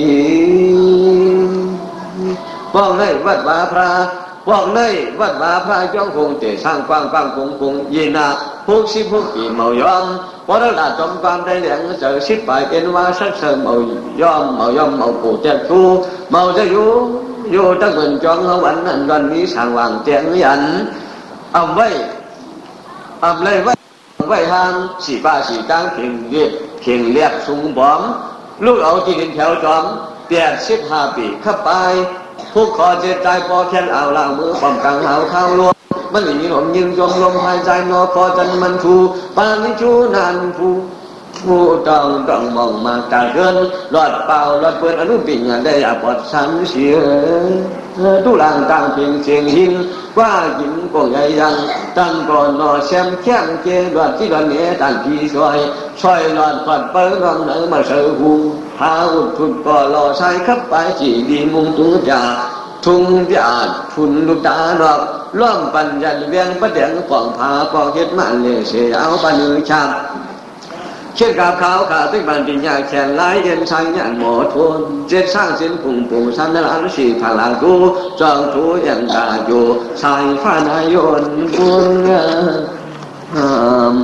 ป้องเลยวัดวาพระป้องเลยวัดวาพระจ้องคงเตะสร้างกว้างกว้างคงคงยีนาพวกสิพวกปีเมายอมพอเราละจอมความได้เหลียงเจอสิบไปเป็นว่าสักเสริมเมายอมเมายอมเมาปูเจ็บชูเมาจะอยู่อยู่ตั้งเงินจองเอาวันนั้นวันนี้สั่งวางเตียงยันเอาไว้เอาเลยไว้ไว้ทางสี่ป้าสี่ตั้งเพียงเรียบเพียงเรียบสูงบอมลูกเอาที่ดินแถวจอมเปียกสิบห้าปีเข้าไปพวกคอเจ็บใจพอแค่เอาล่างมือป้องกันเอาเข้าลวงมันมีลมยิงจมลมหายใจนอคอจันมันฟูปานนิจูนันฟูผู้ต้องต้องมองมาตาเกินหลอดเปล่าหลอดเปิดอนุปิญญาได้อาปอดสันเสียตุลางต่างเพียงเสียงหินว่าหินกงใหญ่ยังตั้งก่อนนอแชมแข้งเกหลอดที่หลอดเนี้ยต่างพี่ซอยซอยหลอดปัดเปิดรองเนื้อมาเสือหูหาอุดทุนก่อรอใช้ขับไปจีดีมุงตุ้งจ่าทุ่งหญ้าฝุ่นลูกตาดอกล้อมปัญญาเวียงประเดียงปองผาปองเฮ็ดมันเลยเสียเอาปานมือชาเช่นกับขาวขาตึกบันดินยาแขนลายเย็นชายยันหมอทวนเจ็ดสร้างสินปุ่งปุ่งสันนานสีพลากูจองทูยันตาอยู่ชายฟ้านายนบุญงาม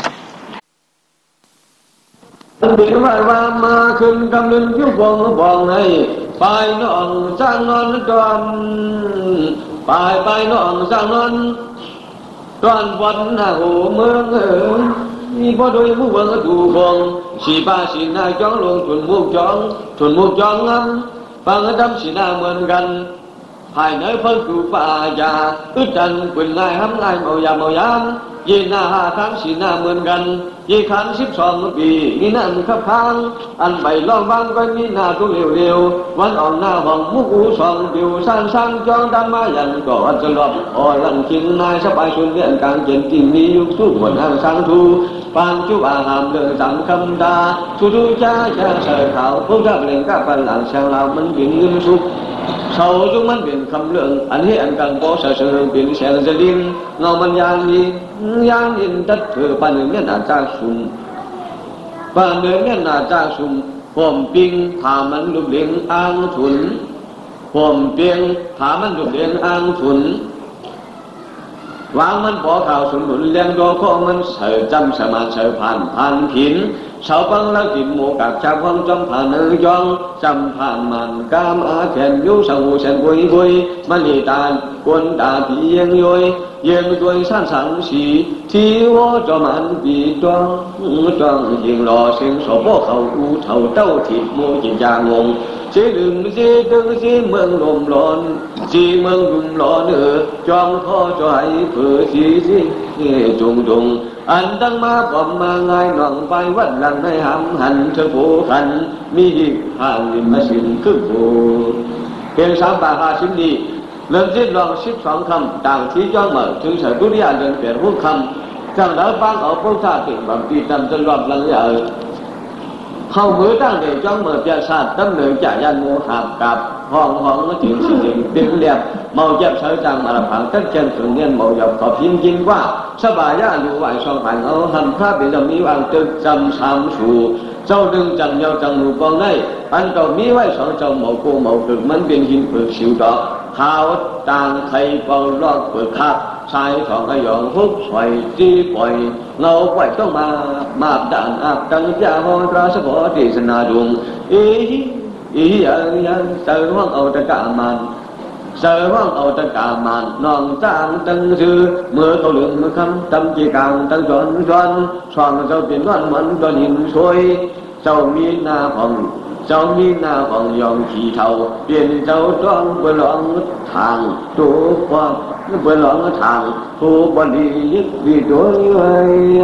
บินว่าว่ามาขึ้นกำลังยุบวงบองให้ไปน้องสร้างนอนจอมไปไปน้องสร้างนอนตอนวันหน้าหูเมืองเอ๋ยมีพอโดยผู้เมืองดูบงสีป้าสีหน้าจ้องลงทุนมุกจ้องทุนมุกจ้องงำฟังดำสีหน้าเหมือนกันภายในเพิ่งดูป่ายาอึดดันquyềnง่ายห้ำง่ายเมายาเมายามยีหน้าห้าครั้งสีหน้าเหมือนกันยีขันสิบสองปีนี่นั่นขับพางอันใบล่องบางก็มีหน้าตุ้เร็วๆวันอ่อนหน้าห้องมุกอูสองดิวสั้นสั้นจ้องดำมาอย่างก่อนจะหลบอ่อลังคิงนายสบายชวนเรื่องกลางเจนกิ่งมียุคทุกวันห้างสังทูปานจุอาหามเดินสังคำดาทุทุจ้าจ้าเสือขาวพวกรับเล่นกับฝันหลังเชียงเรามันเป็นเงินสุกเขาจุมันเป็นคำเรื่องอันนี้อันกังโปเสือเสือเป็นเสียงจะดินเงามันยางนี้ยางอินตัดเถื่อปานเนื้อหนาจ้าสุ่มปานเนื้อหนาจ้าสุ่มผมปิงถามันลุกเลี้ยงอ่างถุนผมเปียงถามันลุกเลี้ยงอ่างถุนวางมันปอข่าวสนุนเลี้ยงโดของมันเสือจำสมาเสือผ่านผ่านผินชาวบังละกินหมูกับชาวบังจำผ่านเนื้อยองจำผ่านมันกามอาแขนยุสังหูเชนบุยบุยมันลีตาควนตาปีเยังยอยเยังด้วยสั้นสังสีที่ว่าจะมันปีจวงจวงยิงรอเสียงสอบเขาอูเท่าเต้าถีบมูจินจางงเสียดึงเสียดึงเสียเมืองลมร้อนเสียเมืองลมร้อนเออจองพ่อจะให้เผื่อสีสีจงจงอันตั้งมาปอมมาง่ายหน่องไปวัดหลังให้หำหันเธอโผขันมีหิห่างนิมาสินขึ้นโผเพียงสามบาทห้าสิบนี้เริ่มสิ้นลองสิบสองคำต่างที่จ้องเหมือถึงเฉยดุริยาเดินเปลี่ยนหุ้นคำจังแล้วฟังเอาพวกท่าติ่งบางทีจำจนรอบหลังใหญ่เข้ามือตั้งเด็กจ้องเหมือเปียศาสตร์ตั้งเหนือจ่ายันโมหาบกับห้องห้องก็ถึงสิ่งเด็กเรียบเมาเจ็บเฉยจังมาละผังตั้งเจนถึงเงี้ยเมาหยอบขอบพิมยินว่าสบายย่าอยู่ไหวสองผ่านเอาหันพระเป็นเรามีวางตึกจำสามสูเจ้าดึงจังเยาจังหนูกองได้อันเก่ามีไว้สองเจ้าเมาโกเมาตึกมันเป็นหินเปลือกสิวดอกขาวต่างไข่เปล่าลอกเปลือกคักชายสองกระยองฮุบสวยจีปล่อยเงาไหวต้องมามาบด่านอาบตังจ่าหอนราสบอติสนาดุงอีอียังยังเสือว่างเอาตะกามันเสือว่างเอาตะกามันนองจางตั้งชื่อเมื่อเขาลืมมือคำตำจีกางตั้งจอนจอนช่องเจ้าเป็นวันมันจอนหินช่วยเจ้ามีหน้าผ่องเจ้ามีหน้าผ่องยอมขี่เท่าเปลี่ยนเจ้าจ้องไปหลองทางตัวความไปหลองทางผู้บริยิบวิโดยไว้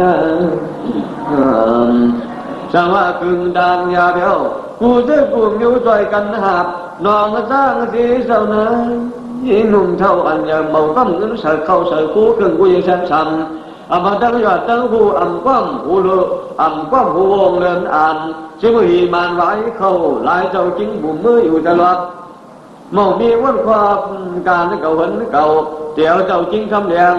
สังว่าคึงดังยาเดียวกูจะกูมิวจ่อยกันหับนองสร้างสีเสาเนยยิ่งนุ่มเท่าอันยาเมาต้มเงินใส่เข้าใส่คู่เครื่องกูยังแซมซ้ำอำมาตั้งยอดตั้งผู้อำก้อมผู้เลืออำก้อมผู้วงเรือนอ่านชิมือมานไว้เข้าหลายเจ้าจริงบุ่มมืออยู่ตลอดมองมีวันความการเก่าเห็นเก่าเดี๋ยวเจ้าจริงคำเลียง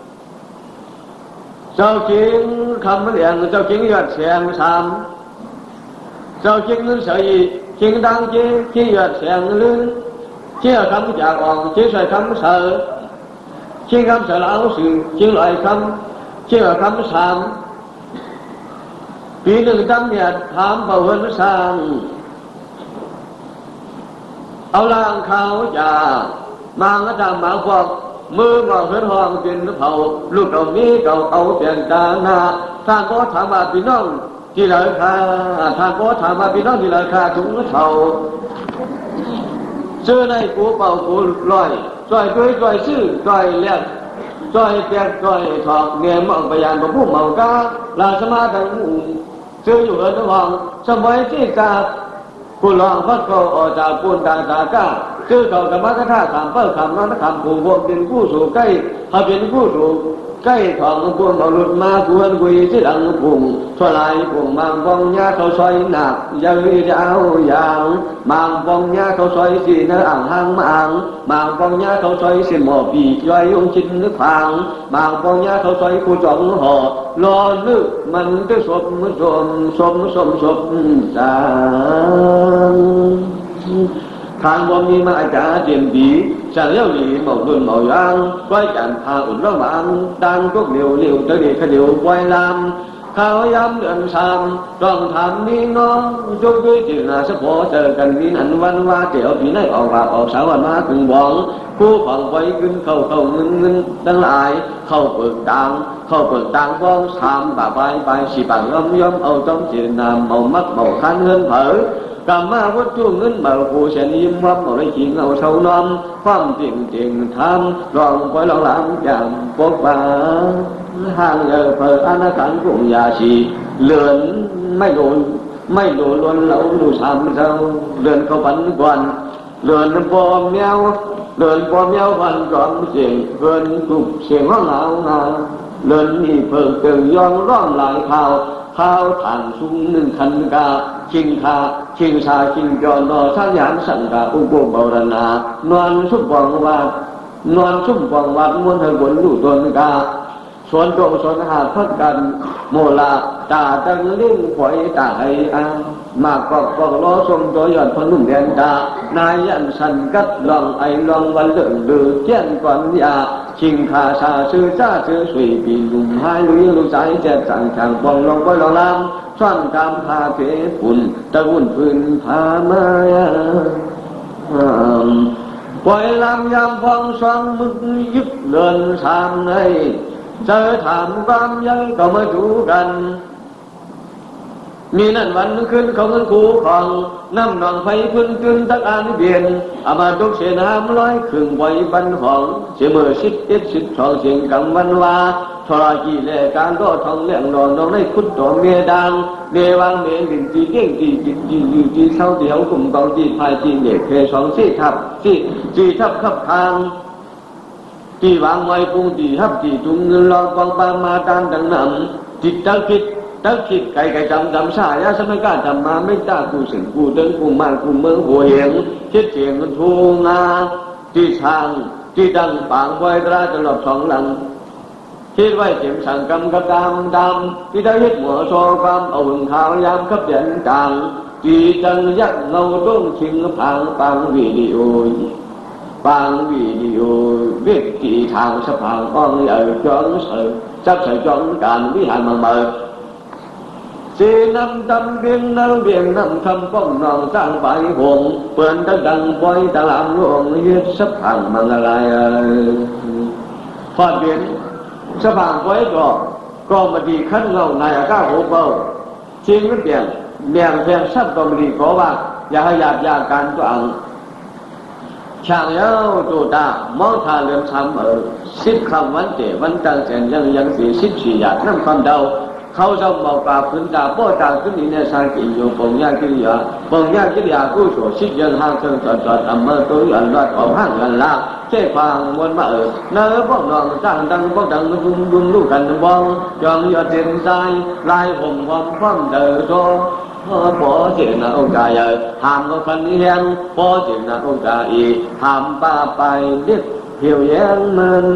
เจ้าจริงคำเลียงเจ้าจริงยอดเสียงสามเจ้าจริงเงินเสียจริงดังจีที่ยอดเสียงลื่นเชื่อคำจากอ่อนเชื่อใส่คำเสือเชื่อคำเสือแล้วสื่อเชื่อลอยคำเชื่อคำสามปีหนึ่งตั้งเนี่ยถามเบาเหินสร้างเอาล่างเขาจะมางก็จะมาพวกมือเบาเหินห้องเป็นเผาลูกเรานี้เก่าเอาเปลี่ยนตาหน้าท่านก็ถามว่าพี่น้องที่ราคาท่านก็ถามว่าพี่น้องที่ราคาถุงเท่าซื้อในกูเป่ากูลอยจอยด้วยจอยซื้อจอยเลี้ยงจอยแจกจอยถอกเงี้ยมองไปยานกับผู้เมากาลาสมาดังมุ่งซื้ออยู่เอินห้องสมัยที่กาผู้ลองพัดเขาออกจากปูนตาตากาซื้อเขากับมัคคาถามเปิ้ลคำนั้นคำผู้วงเป็นผู้สู่ใกล้เขาเป็นผู้สู่ใกล้ทองพวงเอาหลุดมาควนกุยที่ดังปุ่งทลายปุ่งมังฟองยาเขาซอยหนักยังมีจะเอาอย่างมังฟองยาเขาซอยสีเนื้ออ่างหางมังมังฟองยาเขาซอยสีหมอปีย่อยยงชิ้นนึกพังมังฟองยาเขาซอยผู้จ่องห่อรอลึกมันจะสมสมสมสมสมจางทางบ่มีมาอาจารย์เดียนดีฉันเลี้ยวหลีหมอกดุนหมอกยางไว้จันพาอุ่นระหว่างดังกุกเหลียวเหลียวจะเด็กขยิวไว้ลำข้าวย้ำเดือนสามต้องทำนี่น้องจุกด้วยจีน่าสะโพเจอกันนี่อันวันว่าเจียวปีไหนออกว่าออกสาววันมาถึงบ้องผู้ฝังไว้ขึ้นเข้าเข้าเงินเงินตั้งหลายเข้าเปิดตังเข้าเปิดตังบ้องสามบ่าใบใบสีปากล้อมย้อมเอาจ้องจีน่าเมามัดเมาคันเงินเผอกำมาวัดช่วงเงินเบาผู้เสียนยิ้มวับเอาเลยขิงเอาเท่านอนความจริงจริงทำลองปล่อยลองล้างจำปกป่าห่างเออเปิดอนาคารกุ่งยาชีเลือนไม่โดนไม่โดนล้วนเหลาดูสามเจ้าเลือนเขาพันกวนเลือนปอมเมียวเลือนปอมเมียวพันจอมเสียงเกินกุบเสียงห้องเหงาหาเลือนนี่เพิ่งเกิงย้อนร้องหลายข่าวข้าวทานสูงหนึ่งคันกาชิงคาชิงชาชิงจอนอท่านยานสังกาอุโบเบารณานวลชุบวังวัดนวลชุบวังวัดม้วนเธอบนลู่ตนกาสวนโตสวนหาพักกันโมลาตาตังเลี้ยงฝอยตาไออามากกอกกอกล้อทรงตัวยอดพนุ่มเดียนตานายยันสันกัดลองไอลองวันเลื่อนดื้อเจียนก่อนยาชิงคาชาซื้อจ้าซื้อสวยปีลุมหายลุยลุใจแจกสั่งแข่งปองลองก็ลองลำซ่อนกำพาเพฝุ่นตะวุ่นพื้นพามายปล่อยลำยำพองสองมึกยึดเดินสามในเจอถามความยังก็มาดูกันมีนั่นวันขึ้นเขาเงินคูของน้ำนองไฟพื้นขึ้นตักอ่านเบียนอามาดุกเสน้ำร้อยครึ่งไว้บันห้องเสมอสิบเอ็ดสิบสองเสียงกังวันว่าทรจีเล่การก็ทองเลี้ยงนอนน้องได้คุดตัวเมียดังเมวังเมลินจีเก่งจีจีจีจีจีเท่าเดียวกลุ่มกองจีพายจีเด็กเคสองสี่ทับสี่จีทับขับทางจีวางไว้ปุงจีทับจีจุงเงินรองกองปามาตานดังนั้นจิตตั้งคิดตั้งคิดไก่ไก่จำจำสายาสมัยก้าจำมาไม่ได้กูสิงกูเดินกูมันกูเมืองหัวเหียงคิดเสียงมันทูงาจีช่างจีดังปางไว้ตราตลอดสองหลังคิดไว้เจ็บสั่งกำกับดำดำที่ได้ยึดหัวโซ่ความเอาหึงขาวยามขับเดินกลางจีจังยักเงาต้นชิงพังปังวิดีโอปังวิดีโอเวทีทางสะพานอ้องใหญ่จ้องเสือจับใส่จ้องการวิหารมังเบอสีน้ำดำเบียงน้ำเบียงน้ำคำป้องนองสร้างใบหงเปื่อนตะดังปล่อยตะลามหลวงยึดสะพานมังอะไรพอเบียนสะพานไว้ก็ก็มาดีขั้นเงานายก้าหัวเบาชิงไม่เปลี่ยนเบี่ยงเพียงสับก็มาดีขอว่าอย่าให้หยาบยาการตัวอังช่างเย้าตัวตามองทาเลื่อมช้ำเออสิบคำวันเจวันจังเสียนยังยังสีสิบสี่หยาดน้ำความเดาเขาจะบอกกับพื้นตาป้อตาขึ้นในสายกิโยปงยากิริยาปงยากิริยากู้โฉชิดยังห้างเชิงจอดจอดอำเภอตัวยันรอดออกห้างยันลาเช่ความมวลมาเออเนื้อพวกนองสร้างดังพวกดังมันดุมดุมลูกกันบ้องจอมยอดเทียนใจลายผมความพร้อมเดินโตพอเจนะองค์กายหามก็พันเฮียงพอเจนะองค์กายหามป้าไปเรียกเหี่ยวแย้งมัน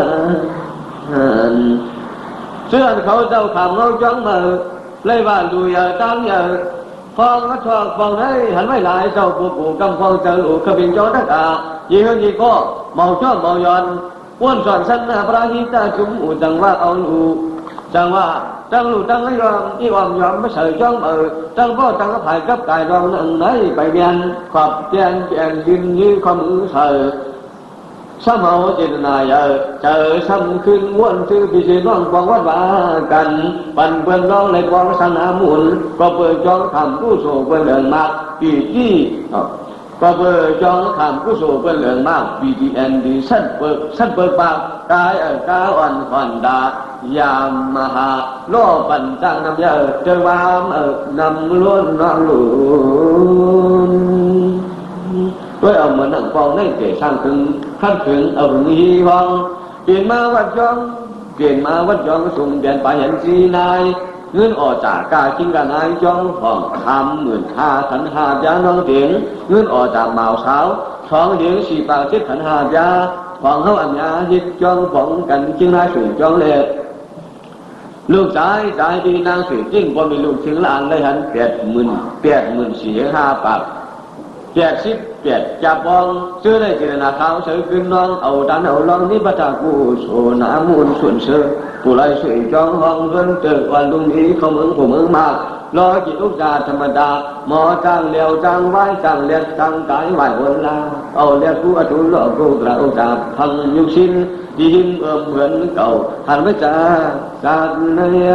เชื่อเขาเจ้าขำเขาจ้องมือเลยว่าดูอย่าตั้งอย่าฟองก็ชอบฟองให้หันไม่หลายเจ้าปู่ปู่กำฟองเจออุกบินโจนักอายี่ห้อยี่ก็เมาชอบเมายอนอ้วนสอนสันนาพระหิตาจุมอุจังว่าเอาลูจังว่าจังลูจังให้ยอมที่ว่ายอมไม่เฉยจ้องมือจังพ่อจังก็ถ่ายกับกายรองนั่งไหนไปเมียนขอบแจงแจงยืนยืนความมือเฉยสมเอาเจตนาเยอะเจอซ้ำขึ้นวนชื่อพิเศษน้องฟังวัดว่ากันปันเพื่อนร้องในกองสนามมุนก็เปิดจองทำผู้โศกเป็นเรื่องมากปีที่ก็เปิดจองทำผู้โศกเป็นเรื่องมากบีดีเอ็นดีสั้นเปิดสั้นเปิดปากกายเออกาอ่อนผ่อนดายามมหาโลปันจังน้ำเยอะเจอวามเออนำล้วนน้องหลุนด้วยเอาเหมือนหนังฟองในเกศสร้างถึงขั้นถึงเอาหึงฮีฮองเปลี่ยนมาวัดจองเปลี่ยนมาวัดจองสุ่มเปลี่ยนไปเห็นสีนายเงินออกจากกากินกันนายจองห้องทำหมื่นห้าขันห้ายาน้องเดียงเงินออกจากเมาสาวท้องเดียงสี่ปากเจ็ดขันห้ายาของเขาอัญญาฮิตจองฝองกันจึงนายสุ่มจองเล็บลูกชายชายดีนางสุดจริงพอมีลูกถึงล้านเลยหันแปดหมื่นแปดหมื่นสี่ห้าปากแปดสิบแปดจับบองซื้อได้เจรนาเขาซื้อขึ้นน้องเอาดันเอาลองนี่ประจักษ์กูโซนามูลส่วนเสือผู้ไรสวยจองห้องเงินเจอวันลุงนี้เขาเมืองผู้เมืองมากรอจิตอุกจาธรรมดาหมอจ้างเลี้ยวจ้างไว้จ้างเลี้ยจ้างกายไหววนลาเอาเลี้ยกูอดุลหลอกกูกระอุกจาพังยุชินยิ้มเอิ่มเหมือนเก่าหันไปจ้าจากเนี่ย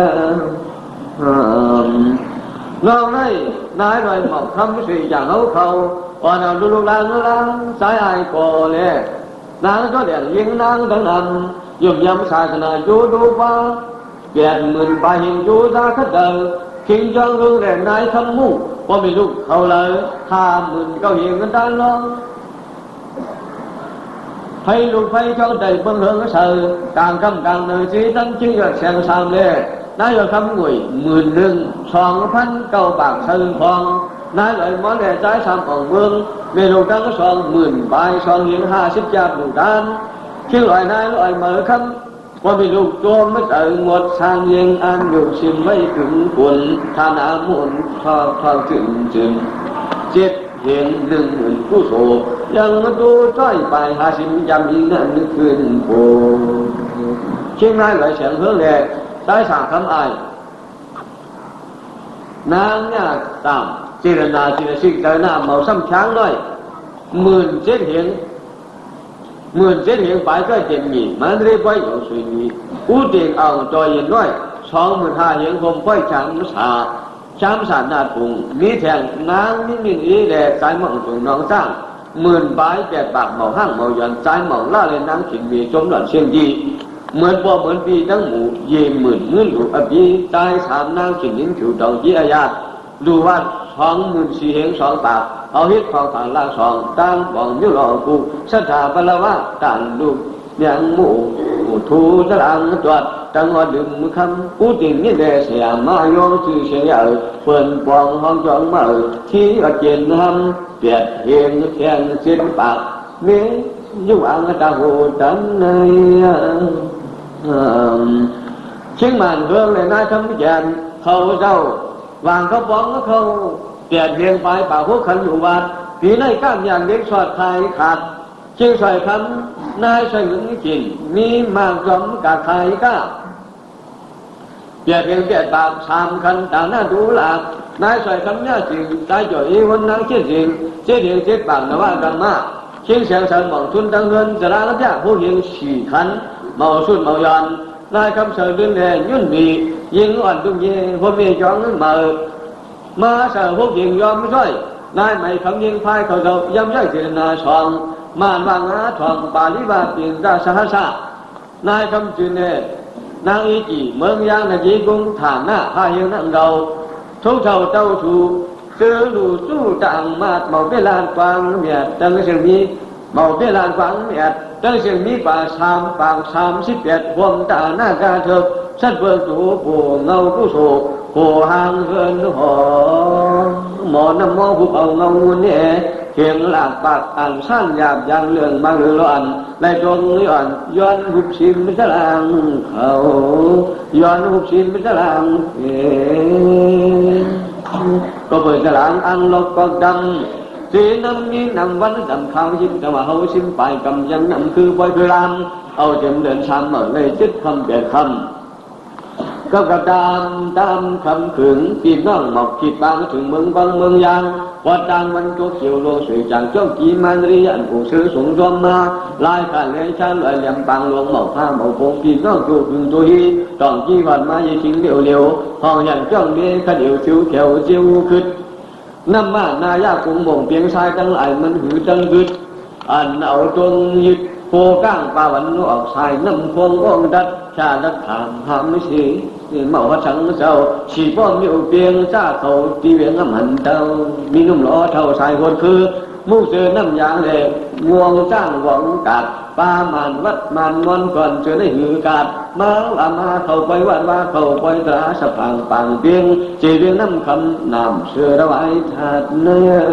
เราได้นายหน่อยหมอกคำสี่อย่างเขาเขาอ่อนเอาดูลูกหลานลูกหลานสายไอ้ก่อเลยนางก็เดี่ยยิงนางทั้งนั้นยุ่งยำศาสนาอยู่ดูฟ้าเปลี่ยนหมื่นไปหินอยู่ตาขัดเดินคิงจองรู้แต่นายทำมุ่งพอมีลูกเขาเลยห้าหมื่นเก้าหินกันด้านล่างให้ลูกไฟช่องใจเบิ้งเฮืองเสือกลางคำกลางเนื้อจีตั้งชื่อแสงสามเล่นายคำงวยหมื่นหนึ่งสองพันเก้าบาทเชิงทองนายเลยมอแด่ใจสามของเมืองเมลูตั้งสองหมื่นใบสองหินห้าสิบจาบูดานชื่อลอยนายลอยเมื่อคำว่ามีลูกโจมไม่เจอหมดสร้างยังอันอยู่ชิมไม่ถึงปุ่นฐานามุนทอทอจึงจึงเจ็ดเห็นหนึ่งหมื่นกู้โสยังมาดูจ้อยไปหาสิมยำยิงนั่นนึกคืนโผเชียงรายเลยเสียงเฮืองแหล่ได้สั่งคำอายนางเนี่ยตามเจรนาจินสิกเจอหน้าเมาซ้ำช้างน้อยหมื่นเจ็ดเห็นหมื่นเจ็ดเห็นไปก็เจ็ดหมี่มันเรียบไว้อยู่สุยนี้อู้เตียงเอาจอยเย็นน้อยสองหมื่นห้าเห็นคมไว้ช้างสาช้างสาหน้าถุงมีแทงนางนี่มีนี้แหละใจหม่องถุงน้องสร้างหมื่นใบแปดบาทเมาห้างเมายันใจหม่องล่าเลยนางขิงมีจมหล่อนเชียงยีเหมือนบ่เหมือนปีทั้งหมู่เยี่ยมหมื่นเงินหลุดอภิใจสามนางขิงนิ้งผิวดองยี่อาญาดูว่าสองหมื่นสี่เห็นสองปากเอาฮิตของฐานล่างสองตั้งบ่องยุหลอกกูสัทธาบลาวะการดูยังหมู่ทูตะลังตรวจจังหวัดดึงคำกูติ่งนี่แดเสียมาโยชื่อเสียเปิ่นปองห้องจองมาที่อเจนทำเปียดเฮงแข็งเส้นปากเมื่อยุอังตาหูตันในเชียงมันเรื่องเลยนายทำแจนเขาเจ้าวางเขาบ้องเขาเปียดเฮงไปป่าพวกขันอยู่วัดผีในก้ามอย่างเด็กสอดไทยขาดเชียงใส่คำนายใส่หึงกินมีมากจอมกาไทยก้าเปียดเฮงเปียดปากสามคันต่างหน้าดูหลักนายใส่คำเนี่ยจริงใจจ่อยวันนั้นเชี่ยจริงเชี่ยเฮงเชี่ยปากนะว่ากันมาเชียงเสียงสันหม่องทุนตั้งเงินจะร้านรับยาผู้ยิงสี่ขันเมาสุดเมายอนนายคำเสด็จดินแดงยุ่นดียิงอ่อนตุ้งเย่พวกมีจ้องเมามาเสด็จพวกยิงยอมไม่ช่วยนายไม่คำยิงพายเขาเดาย้ำย่อยเจรนาสองมานวางอาทองปาลิบาเปลี่ยนราชาชานายคำจุนเนนางอีจีเมืองยางนาจีกุงฐานหน้าพาเฮงนั่งเราทุกเท่าเจ้าชูซื้อหลูสู้ต่างมาเมาเวลาฟังเมียตั้งเสียงนี้เมาเบี้ยลานฝังเมียดตั้งเสียงมีป่าสามปากสามสิบเอ็ดพวงตาหน้ากาเถิบสัดเบิกถูผู้เงาผู้โศกผู้ห่างเหินหอหมอน้ำมอผู้เอาเงาเงินเนี่ยเขียงหลากปากอ่านสั้นหยาบยางเรื่องบางเรื่องร้อนในตรงย้อนย้อนหุบชิมเป็นตารางเขาย้อนหุบชิมเป็นตารางเอ๋ก็เปิดตารางอังลบกอกดำสีน้ำนี้นำวันดำขาวยิ้มแต่ว่าเขาชิมไปกำยังนำคือปล่อยคือลำเอาเต็มเดินซ้ำเอาเลยจิตคำเปลี่ยนคำก็กระดามตามคำขึงปีน้องหมอกขีดบางถึงเมืองบางเมืองยางวัดดังวันทุกเขียวโลสวยจังเจ้ากีมันเรียนผู้ซื้อสูงรวมมาลายขาเลี้ยงชาลอยเหลี่ยมบางหลวงหมอกผ้าหมอกโป่งปีน้องจูบึงตัวฮีต้องจีวันมายิ่งทิ้งเร็วเร็วห้องยันจ้องเลี้ยงขเดียวชิวเขียวชิวขึ้นน้ำมานายาคงบ่งเพียงชายทั้งหลายมันหือจังกึดอันเอาจงยึดโคก้างปาวันออกชายน้ำพวงอ้องดัดชาดัดถามหามสีเมาหัดสังเจ้าฉีป้อมอยู่เพียงจ้าเขาตีเวียงน้ำมันเต้ามีนุ่มล้อเท่าชายคนคือมู่เจอน้ำยางเหล็กงวงจ้างหวังกัดปามันวัดมันมอนก่อนเจอได้หือกาดมาละมาเข้าไปวัดว่าเข้าไปตราสะพังปังเพียงเจเวียงน้ำคำนำเสือระไว้ถัดเนื้อ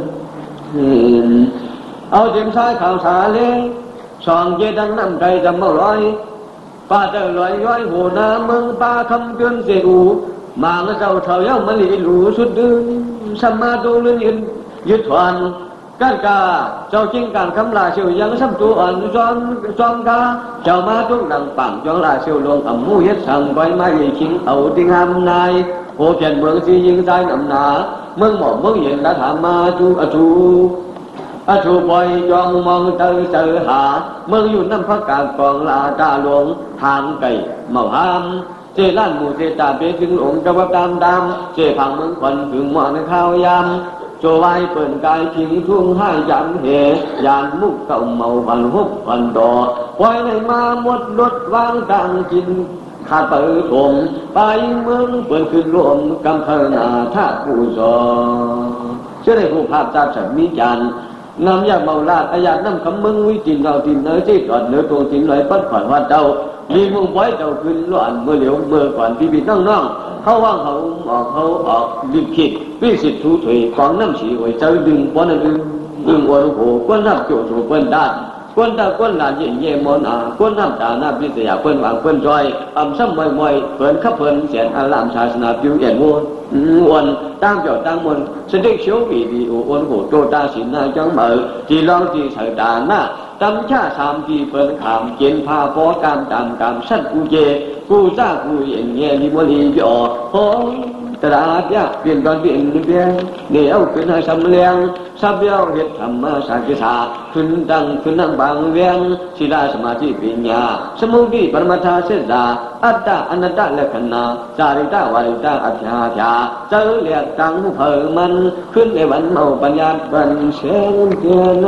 เอาเต็มสายข่าวสาเลี้ยงสองเจดังน้ำใจจำเมาลอยป้าเจ้าลอยย้อยหัวน้ำเมืองป้าคำเกินเสียอูมาเงาเจ้าเท่าเย้ามันหลีหลูสุดดึงสัมมาดูเลื่อนยืนยึดถอนกันกาเจ้าจริงการคำลาเชียวยังสัมตัวอ่อนจอนจอนกาเจ้ามาทุกดังปังจองลาเชียวลงอ่ำมูเย็ดสั่งไว้มาใหญ่ชิงเอาติงามนายโหเพียนเมืองสียิงใจนำหนาเมืองหมอกเมืองเย็นละถามมาจูอจูอาชูปล่อยจองมองเตยเจอหาเมืองอยู่น้ำพักกาดกองลาตาหลวงทางไก่เมาหามเจล้านหมู่เจตาเปถึงหลงจะวับดำดำเจพังเมืองควันถึงหมอนข้าวยำโจไว้เปิ่นกายทิ้งทุ่งให้ยำเหยานมุกเก่าเมาพันหุบพันดอปล่อยในมาหมดรถวางดังกินขาดเปิดถมไปเมืองเปิดขึ้นรวมกำเพนาท่าผู้จอเชื่อในผู้ภาพจัดฉันมีจันน้ำยาเมาลาอาญาน้ำคำมึงวิจินเราทินเนื้อที่ก่อนเนื้อตัวทิ้งเลยปัดก่อนวัดเจ้ามีมุงไว้เจ้าขึ้นล้วนเมื่อเหลียวเมื่อก่อนพี่พี่น้องน้องเขาว่างเขาออกเขาออกดิบขิดวิสิทธุถุยของน้ำสีไว้เจ้าดึงป้อนดึงดึงอวนโหก้นน้ำโจโฉเปิ้นด้านก้นตาก้นหลานเย็นเย่มอนาก้นน้ำตาหน้าพิษยาเปิ้นหวังเปิ้นจอยอ่ำซ้ำมวยมวยเปิ้นขับเปิ้นเสียนอารามศาสนาผิวเอ็นวนวนตั้งเจ้าตั้งมนเสด็จเฉียวปีดีอวนโหโตตาสินนาจังเหมือที่ลองที่เสดาหน้าตำชาสามที่เปิ้นขามเกียนพาพอกามตามกามสั้นกูเจกูจ้ากูเอ็นเงี้ยลิมลีจ่อโหตลาดยากเปลี่ยนตอนเปลี่ยนเปลี่ยนเหนียวขึ้นให้สำเลียงสับเบี้ยวเห็ดธรรมะสังกิสาขึ้นดังขึ้นนั่งบางเวียงศิลาสมาธิปัญญาสมุทิปรมัตถาเสดาอัตตาอนัตตาลักขณาจาริตาวาริตาอัจฉริยะเจอเรียกตังเผยมันขึ้นในวันเมาปัญญาบันเชนเกียน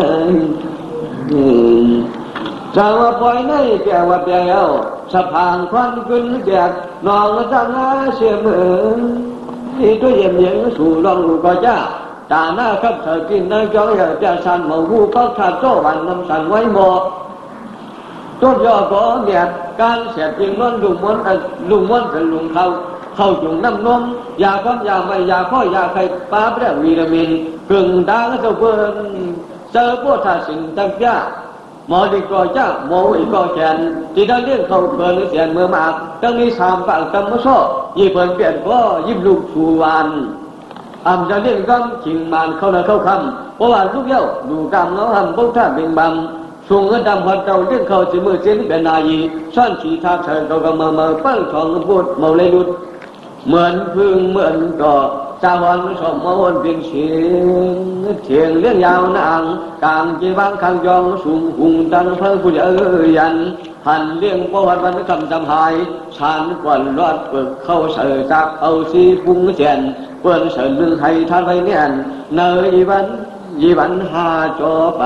จาวปล่อยในแก้วเปียวสะพานควันขึ้นแดดนองจังอาเสียมือที่ตัวเยี่ยมเยี่ยงสู่ลองลูกก็จ้าตาหน้าครับเธอกินน้ำจ้องอย่าจะสันมาหูก็ขาดโซ่วันน้ำสันไว้หมดต้นยอก็เมียดการเสียจริงล้วนลุงม้วนลุงม้วนเป็นลุงเขาเข้าจุงน้ำนมยาความยาไม่ยาข้อยาไข่ปลาแปรวิตามินกึ่งดังเจ้าเพิ่นเจอพวกท่าสิ่งต่างยาหมอดีก็จ้าหมออีก็แขนที่ได้เลี้ยงเขาเพิ่นเสียนเมื่อมากตั้งนี้สามฝั่งกำมะโซ่ยี่เพิ่นเปลี่ยนก็ยิบลูกชูวันอำจะเลี้ยงกันชิงมันเข้าเลยเข้าคำเพราะว่าลูกเย้าดูกรรมเนาะทำพวกท่าเบ่งบังช่วงเงินดำพันเจ้าเลี้ยงเขาจะมือเจนเป็นนายซ่อนขีท่าเชิญเขากำมาเมื่อปั้งทองพูดเมาเลยลุดเหมือนพึ่งเหมือนต่อจาวันสมมวนเป็นเชียงเทียงเลี้ยงยาวนางกลางจีบังขังยองสูงหุ่งดังเพิ่งผู้เอ๋ยยันหันเลี้ยงประวัติวันคำจำหายฉันกวนรอดเปิดเข้าเสือจากเอาซีฟุ้งเจียนเปิดเสือลึงให้ท่านไว้เนียนเนยวันยีวันหาจอไป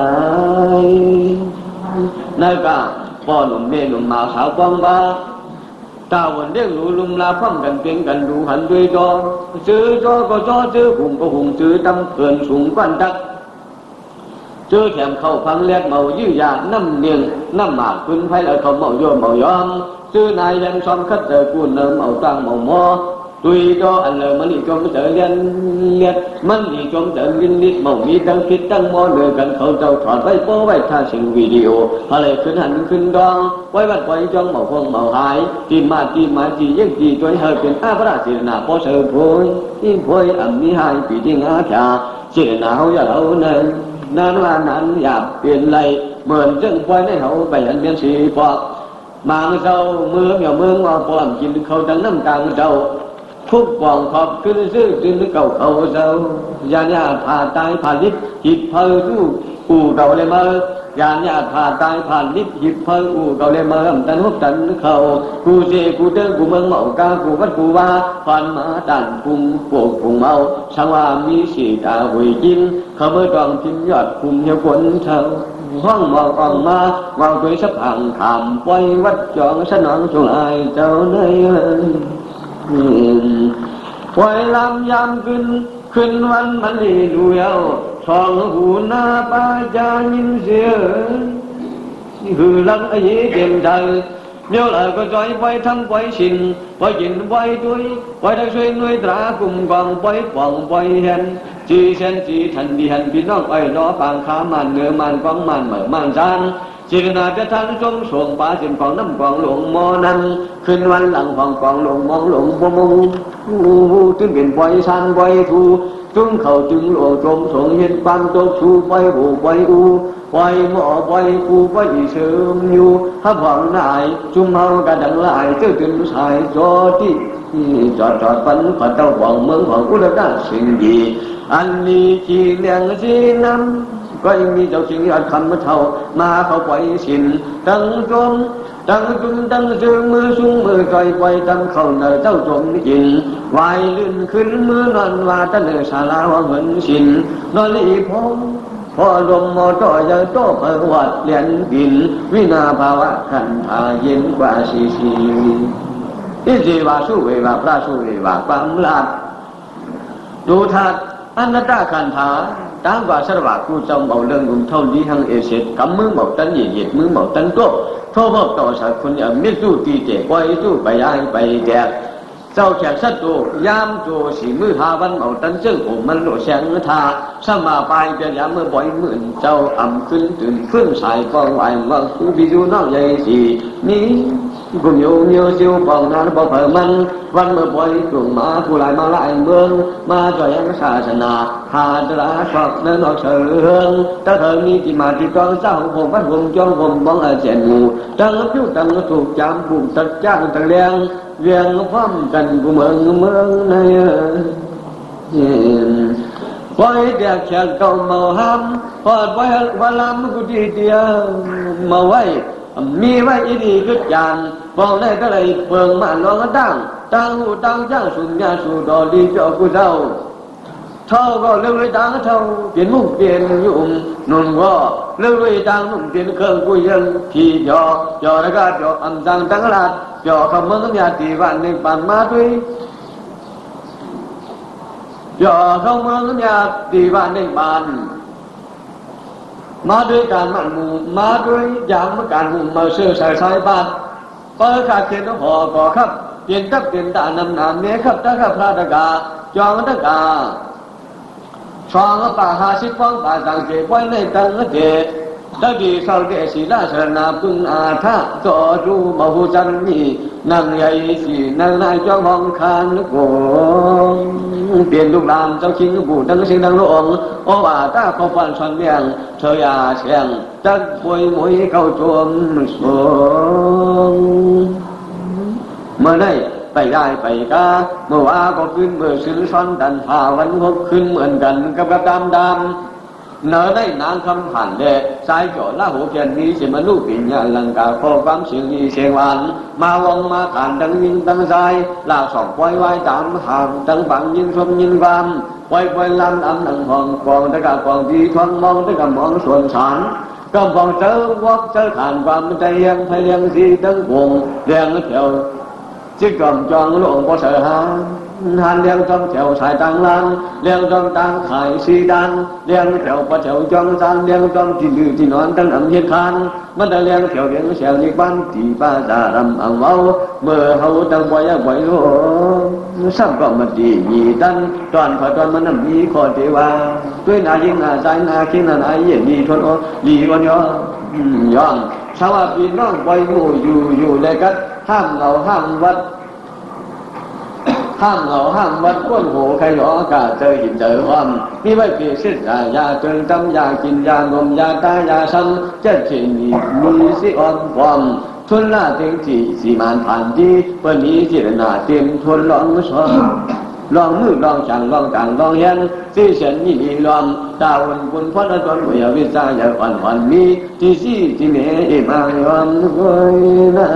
เนยกาพ่อหนุ่มเมียหนุ่มมาสาวกองบ้าตาวันเลี้ยงหลูลุมลาพั่มกันเก่งกันดูหันด้วยจอซื้อจอก็จอซื้อหุ่งก็หุ่งซื้อตำเกินสูงกวนตักเจอแถมเข้าพังเลียดเมายื้อยาน้ำเนียงน้ำหมากขึ้นไฟแล้วเขาเมาโยมเมายอมซื้อนายยังซ้อมคัดเจอกูเนิมเอาตังเมาหม้อตุยโตอันเลยมันนี่จมเจอเลียนเลียดมันนี่จมเจอลินลิดเมามีตั้งคิดตั้งมอเลือกันเขาเจ้าถอดไว้โป้ไว้ท่าสิ่งวิดีโออะไรขึ้นหันขึ้นดองไว้วัดไว้จ้องเมาพงเมาหายตีมาตีมาตียังตีจอยเฮเป็นอาพระศิรนาพอเสือพวยที่พวยอันนี้หายปีที่งาชาศิรนาเขาอย่าเอาเนินนานว่านั้นอย่าเปลี่ยนไรเหมือนจึงปล่อยให้เขาไปอันเบียนสีพอกมาเจ้ามือเหนียวมือมาปลอมกินเขาดังน้ำกลางเจ้าทุกปองขอบขึ้นซื้อจึงเก่าเขาเจ้ายาญาผ่าตายผ่าลิบหิบเพอรู้อู่เก่าเลยมายาญาผ่าตายผ่าลิบหิบเพออู่เก่าเลยมาตันหุบตันเขากูเจกูเดินกูเมืองเมากากูวัดกูว่าฟันมาดันพุงปวกพุงเมาช่างว่ามีสีตาหุยจิ้มเขาเมื่อตองทิ้งยอดคุมเยาวนเท่าห้องมองออกมาวางด้วยสับห่างถามปล่อยวัดจองสนองจงอายเจ้าเนยปล่อยลำยำขึ้นขึ้นวันมันลีดูเยาทองหูหน้าป้าจายินเสียคือลังไอ้เต็มใจเดี๋ยวเลยก็จอยไว้ทั้งไว้ชินไว้ยินไว้ด้วยไว้ได้ช่วยหน่วยตรากุมกองไว้ปองไว้เห็นจีเส้นจีทันดีหันพี่น้องไอ้ล้อปางขามันเนื้อมันกองมันเหมือมันจานจิรนาจะทันจงส่งป่าจิมกองน้ำกองหลวงมอนั้นขึ้นวันหลังของกองหลวงมองหลวงบ่มงหูจึงเป็นไว้ชันไว้ทูจึงเขาจึงหลวงจมส่งเห็นความตกชูไว้หูไว้อูไว้หมอไว้กูไว้เสริมอยู่ถ้าผ่องนายจุ่มเฮากระดังลายเจ้าจึงสายจอที่จอดจอดฝันฝันเต้าหวังเมืองของกุลกาสิ่งดีอันนี้ที่เลี้ยงสีน้ำก็ยังมีเจ้าสิ่งอันคำมาเท่ามาเขาปล่อยสินตั้งจมตั้งจุ่มตั้งซื้อมือสูงมือใจปล่อยตั้งเขาเนอเจ้าจมกินวายลื่นขึ้นมือนอนว่าตะเนอศาลาว่าเหมือนสินนอนรีพงพอลมมอต่อยังโตเปิดวัดเลียนบินวินาภาวะขันธาเย็นกว่าสีสีอิจิวาสุเววาพระสุเววาความลาดดูทัดอันนัตตาขันธาตั้งว่าสระบากูจำเอาเรื่องลุงเท่านี้ทั้งเอเชียกำมือหมอกตันเหยียดเหยียดมือหมอกตันโตโทษบอกต่อสายคนอย่างมิสู้ตีเจ็บไว้สู้ไปย้ายไปแดดเจ้าแขกสัตว์โตยามโจสีมือหาวันหมอกตันเจ้าผมมันโลแสงทาสมาไปเปียยามเมื่อบ่อยมื่นเจ้าอ่ำขึ้นตื่นขึ้นสายฟองไหวมาคู่พิจูน้องใหญ่สีนี้กุมโยมโยชิวปองนั้นบ่เพิ่มมันวันเมื่อบ่อยกลุ่มมาผู้หลายมาหลายเมืองมาจ่อยศาสนาหาตราชอบเนินออกเชิงถ้าเธอมีที่มาที่กองเจ้าผมวัดผมจองผมบ้องอาเจนมูตั้งผิวตั้งถูกจามบุกตัดจ้างตะเลียงเวียงพร้อมกันกูเมืองเมืองในปล่อยเด็กแขกเก่าเมาห้ำพอดไว้วันลำกูดีเดียวมาไว้มีไว้อีดีกุดยานบอกได้ก็เลยเปิงมาลองตั้งตั้งหูตั้งจ้างสุญญาสุดอดีเจ้ากูเจ้าเท่าก็เรื่องเลยตั้งเท่าเปลี่ยนมุกเปลี่ยนยุ่งนุ่นก็เรื่องเลยตั้งนุ่มเปลี่ยนเครื่องกุยยังขี่จอจอแล้วก็จออันตั้งตั้งลาดจอคำเมืองยาตีวันหนึ่งปั่นมาด้วยจอคำเมืองยาตีวันหนึ่งปั่นมาด้วยการมันมูมาด้วยยามการมุ่งมาเชื่อสายสายบ้านเปิดขาดเขียนต้องห่อก่อครับเปลี่ยนทับเปลี่ยนตานำนามเนี้ยครับถ้าครับพระตะกาจองตะกาชองป่าหาสิบฟองป่าสังเกตไว้ในตังเกตตะกี้เขาเกศีลาชนาพึ่งอาทะจอดูมหูจันนีนางใหญ่สีนางนายจองห้องคานโกเปลี่ยนลูกหลานเจ้าคิงบูดังสิงดังหลวงโอวาตาเขาฟันชนเมียงเธอยาเชียงจัดป่วยมวยเข้าจมสงเมื่อได้ไปได้ไปกาเมื่อว่าก็ขึ้นเมื่อซื้อซ้อนดันพาวันหกขึ้นเหมือนกันกับกระดำดำเนอได้นานคำผ่านเดชสายจ่อละหัวเพียนนี้เสียมาลูกปิญญาลังกาพอความเสียงดีเสียงหวานมาวงมาขานดังยิงดังใจลาสองปล่อยไว้ตามห่างดังฝังยิงชมยิงความปล่อยปล่อยลำอำนังห้องกองตะกากองดีทองมองตะกามองส่วนสารก็มองเจอวอกเจอขานความใจยังไทยยังสีตั้งวงแดงเขียวจิกกล่อมจองหลวงพ่อเสือหา hàn liang trong theo sai tăng lan liang trong tăng khải si đan liang theo và theo trong gian liang trong chỉ lư chỉ nói tăng ẩm hiên khan mất đã liang theo liang xèo như ban tỷ ba già rầm ẩm máu mờ hậu tăng quay quay hồ sắp có mặt gì nhị đan toàn phải toànมันนำมีขอเทวาด้วยนายิงนาใจนาคิงนานาเย็นดีทนโอดีวันย้อนย้อนชาวพี่น้องไปอยู่อยู่อยู่เลยกันห้ามเราห้ามวัดห้ามเราห้ามวัดก้นหูใครหรอกาเจอหินเจอความนี่ไม่เพียงสิ้นยายาจนจำยากินยานมยาตายาซ้ำจะเช่นนี้มีสิอ่อนความทุนละเต็งจีสีมันผ่านที่วันนี้จิตนาเต็มทุนลองสอนลองมือลองจังลองต่างลองเห็นที่ฉันนี่ลองดาวบุญพ้นตนวิวิจารณ์วันวันมีที่สี่ที่เหนือมายอมไว้นะ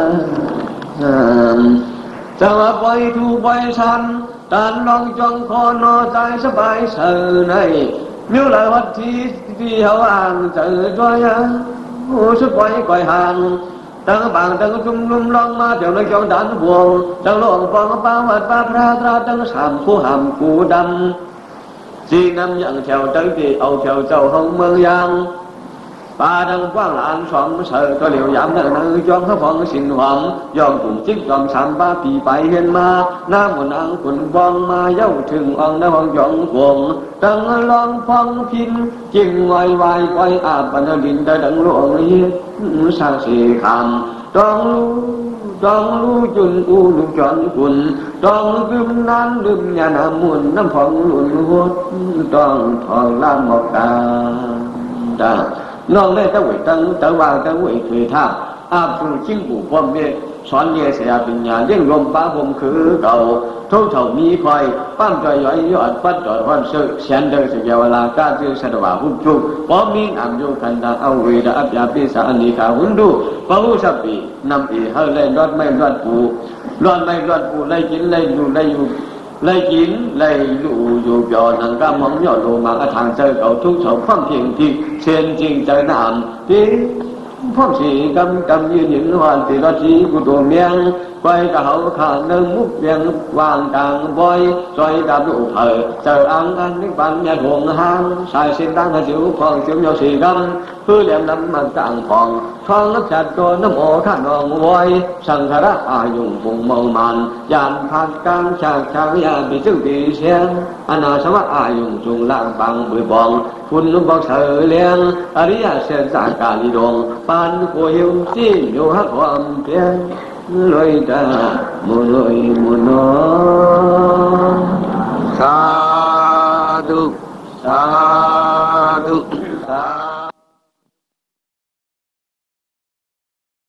จะว่าปล่อยถูกปล่อยชันตานลองจงคอนอใจสบายเสนยมิวลายวัดที่ที่เขาอ่างเจอด้วยโอ้สุดปล่อยก่อยห่างตั้งบางตั้งจุ่มลุ่มลองมาเดี๋ยวในจงดันบวงตั้งหลวงฟองป้าวัดป้าพระตราตั้งสามคู่หามคู่ดำสีน้ำยังเฉียวตั้งที่เอาเฉียวเจ้าห้องเมืองยังป่าดังกว้างลานสองเสยก็เหลียวยามนั่งนั่งจอมเขาฟองสินหวังยอมกลุ่มจิ๊กยอมสามป้าปีไปเห็นมาน้ำมันอังขุนฟองมาเย้าถึงอ่องน้ำห้องยองวงตั้งลองฟองพินจิงไวไวไวอาบปันดินได้ดังหลวงเยี่ยสร้างสีคำต้องรู้ต้องรู้จุนอูลุจอนกุนต้องลืมนั้นลืมยานามุนน้ำพองหลุนหัวต้องทองลามบอกตาดาน้องได้ตั้งไว้ตั้งตั้งวางตั้งไว้ถือท่าอาภูจิ้งปูพรมเนี่ยสอนเลี้ยเสียปัญญาเลี้ยงลมป้าผมคือเก่าทุกเท่ามีคอยปั้มจอยย้อยยอดปัดจอยวันเสือเสียนเดินเสียเวลาการเจอสะดวกหุ่นจุพร้อมมีน้ำโยกันดาเอาเวดาอับยาปีศาจนิขาหุ่นดูพระผู้สับปีนำอีเฮาเลยรอดไม่รอดปูรอดไม่รอดปูไล่กินไล่ดูไล่อยู่ไล่กินไล่อยู่อยู่เปียวนังก้ามองยอดลงมาทางเจอเขาทุกเฉาฟังเพียงที่เชียนจริงใจน้ำที่พ่อสีกำกำยืนยืนวันที่รถสีกุตัวเมียงไปกับเขาขาเนื้อมุกเบียงวางกลางบอยซอยดาบลูกเผยเจออังอันนิบันยาห่วงห้างสายสิ้นตั้งให้จิ๋วพองจิ๋วยอสีกำเพื่อเลี้ยงน้ำมันกลางพองท้องนักจัดตัวน้ำโอข้านองไว้สังขารอายุงปุ่งมองมันยานพันกลางฉากฉากยาปีจึงปีเสียงอนาสวะอายุงจุงล่างบังบุยบองคุณลุงบอกเสือเลี้ยงอริยเสนจากกาลีดงปานโกหิวจี้อยู่หักความเพียงลอยตามุลอยมุนอสาธุสาธุสา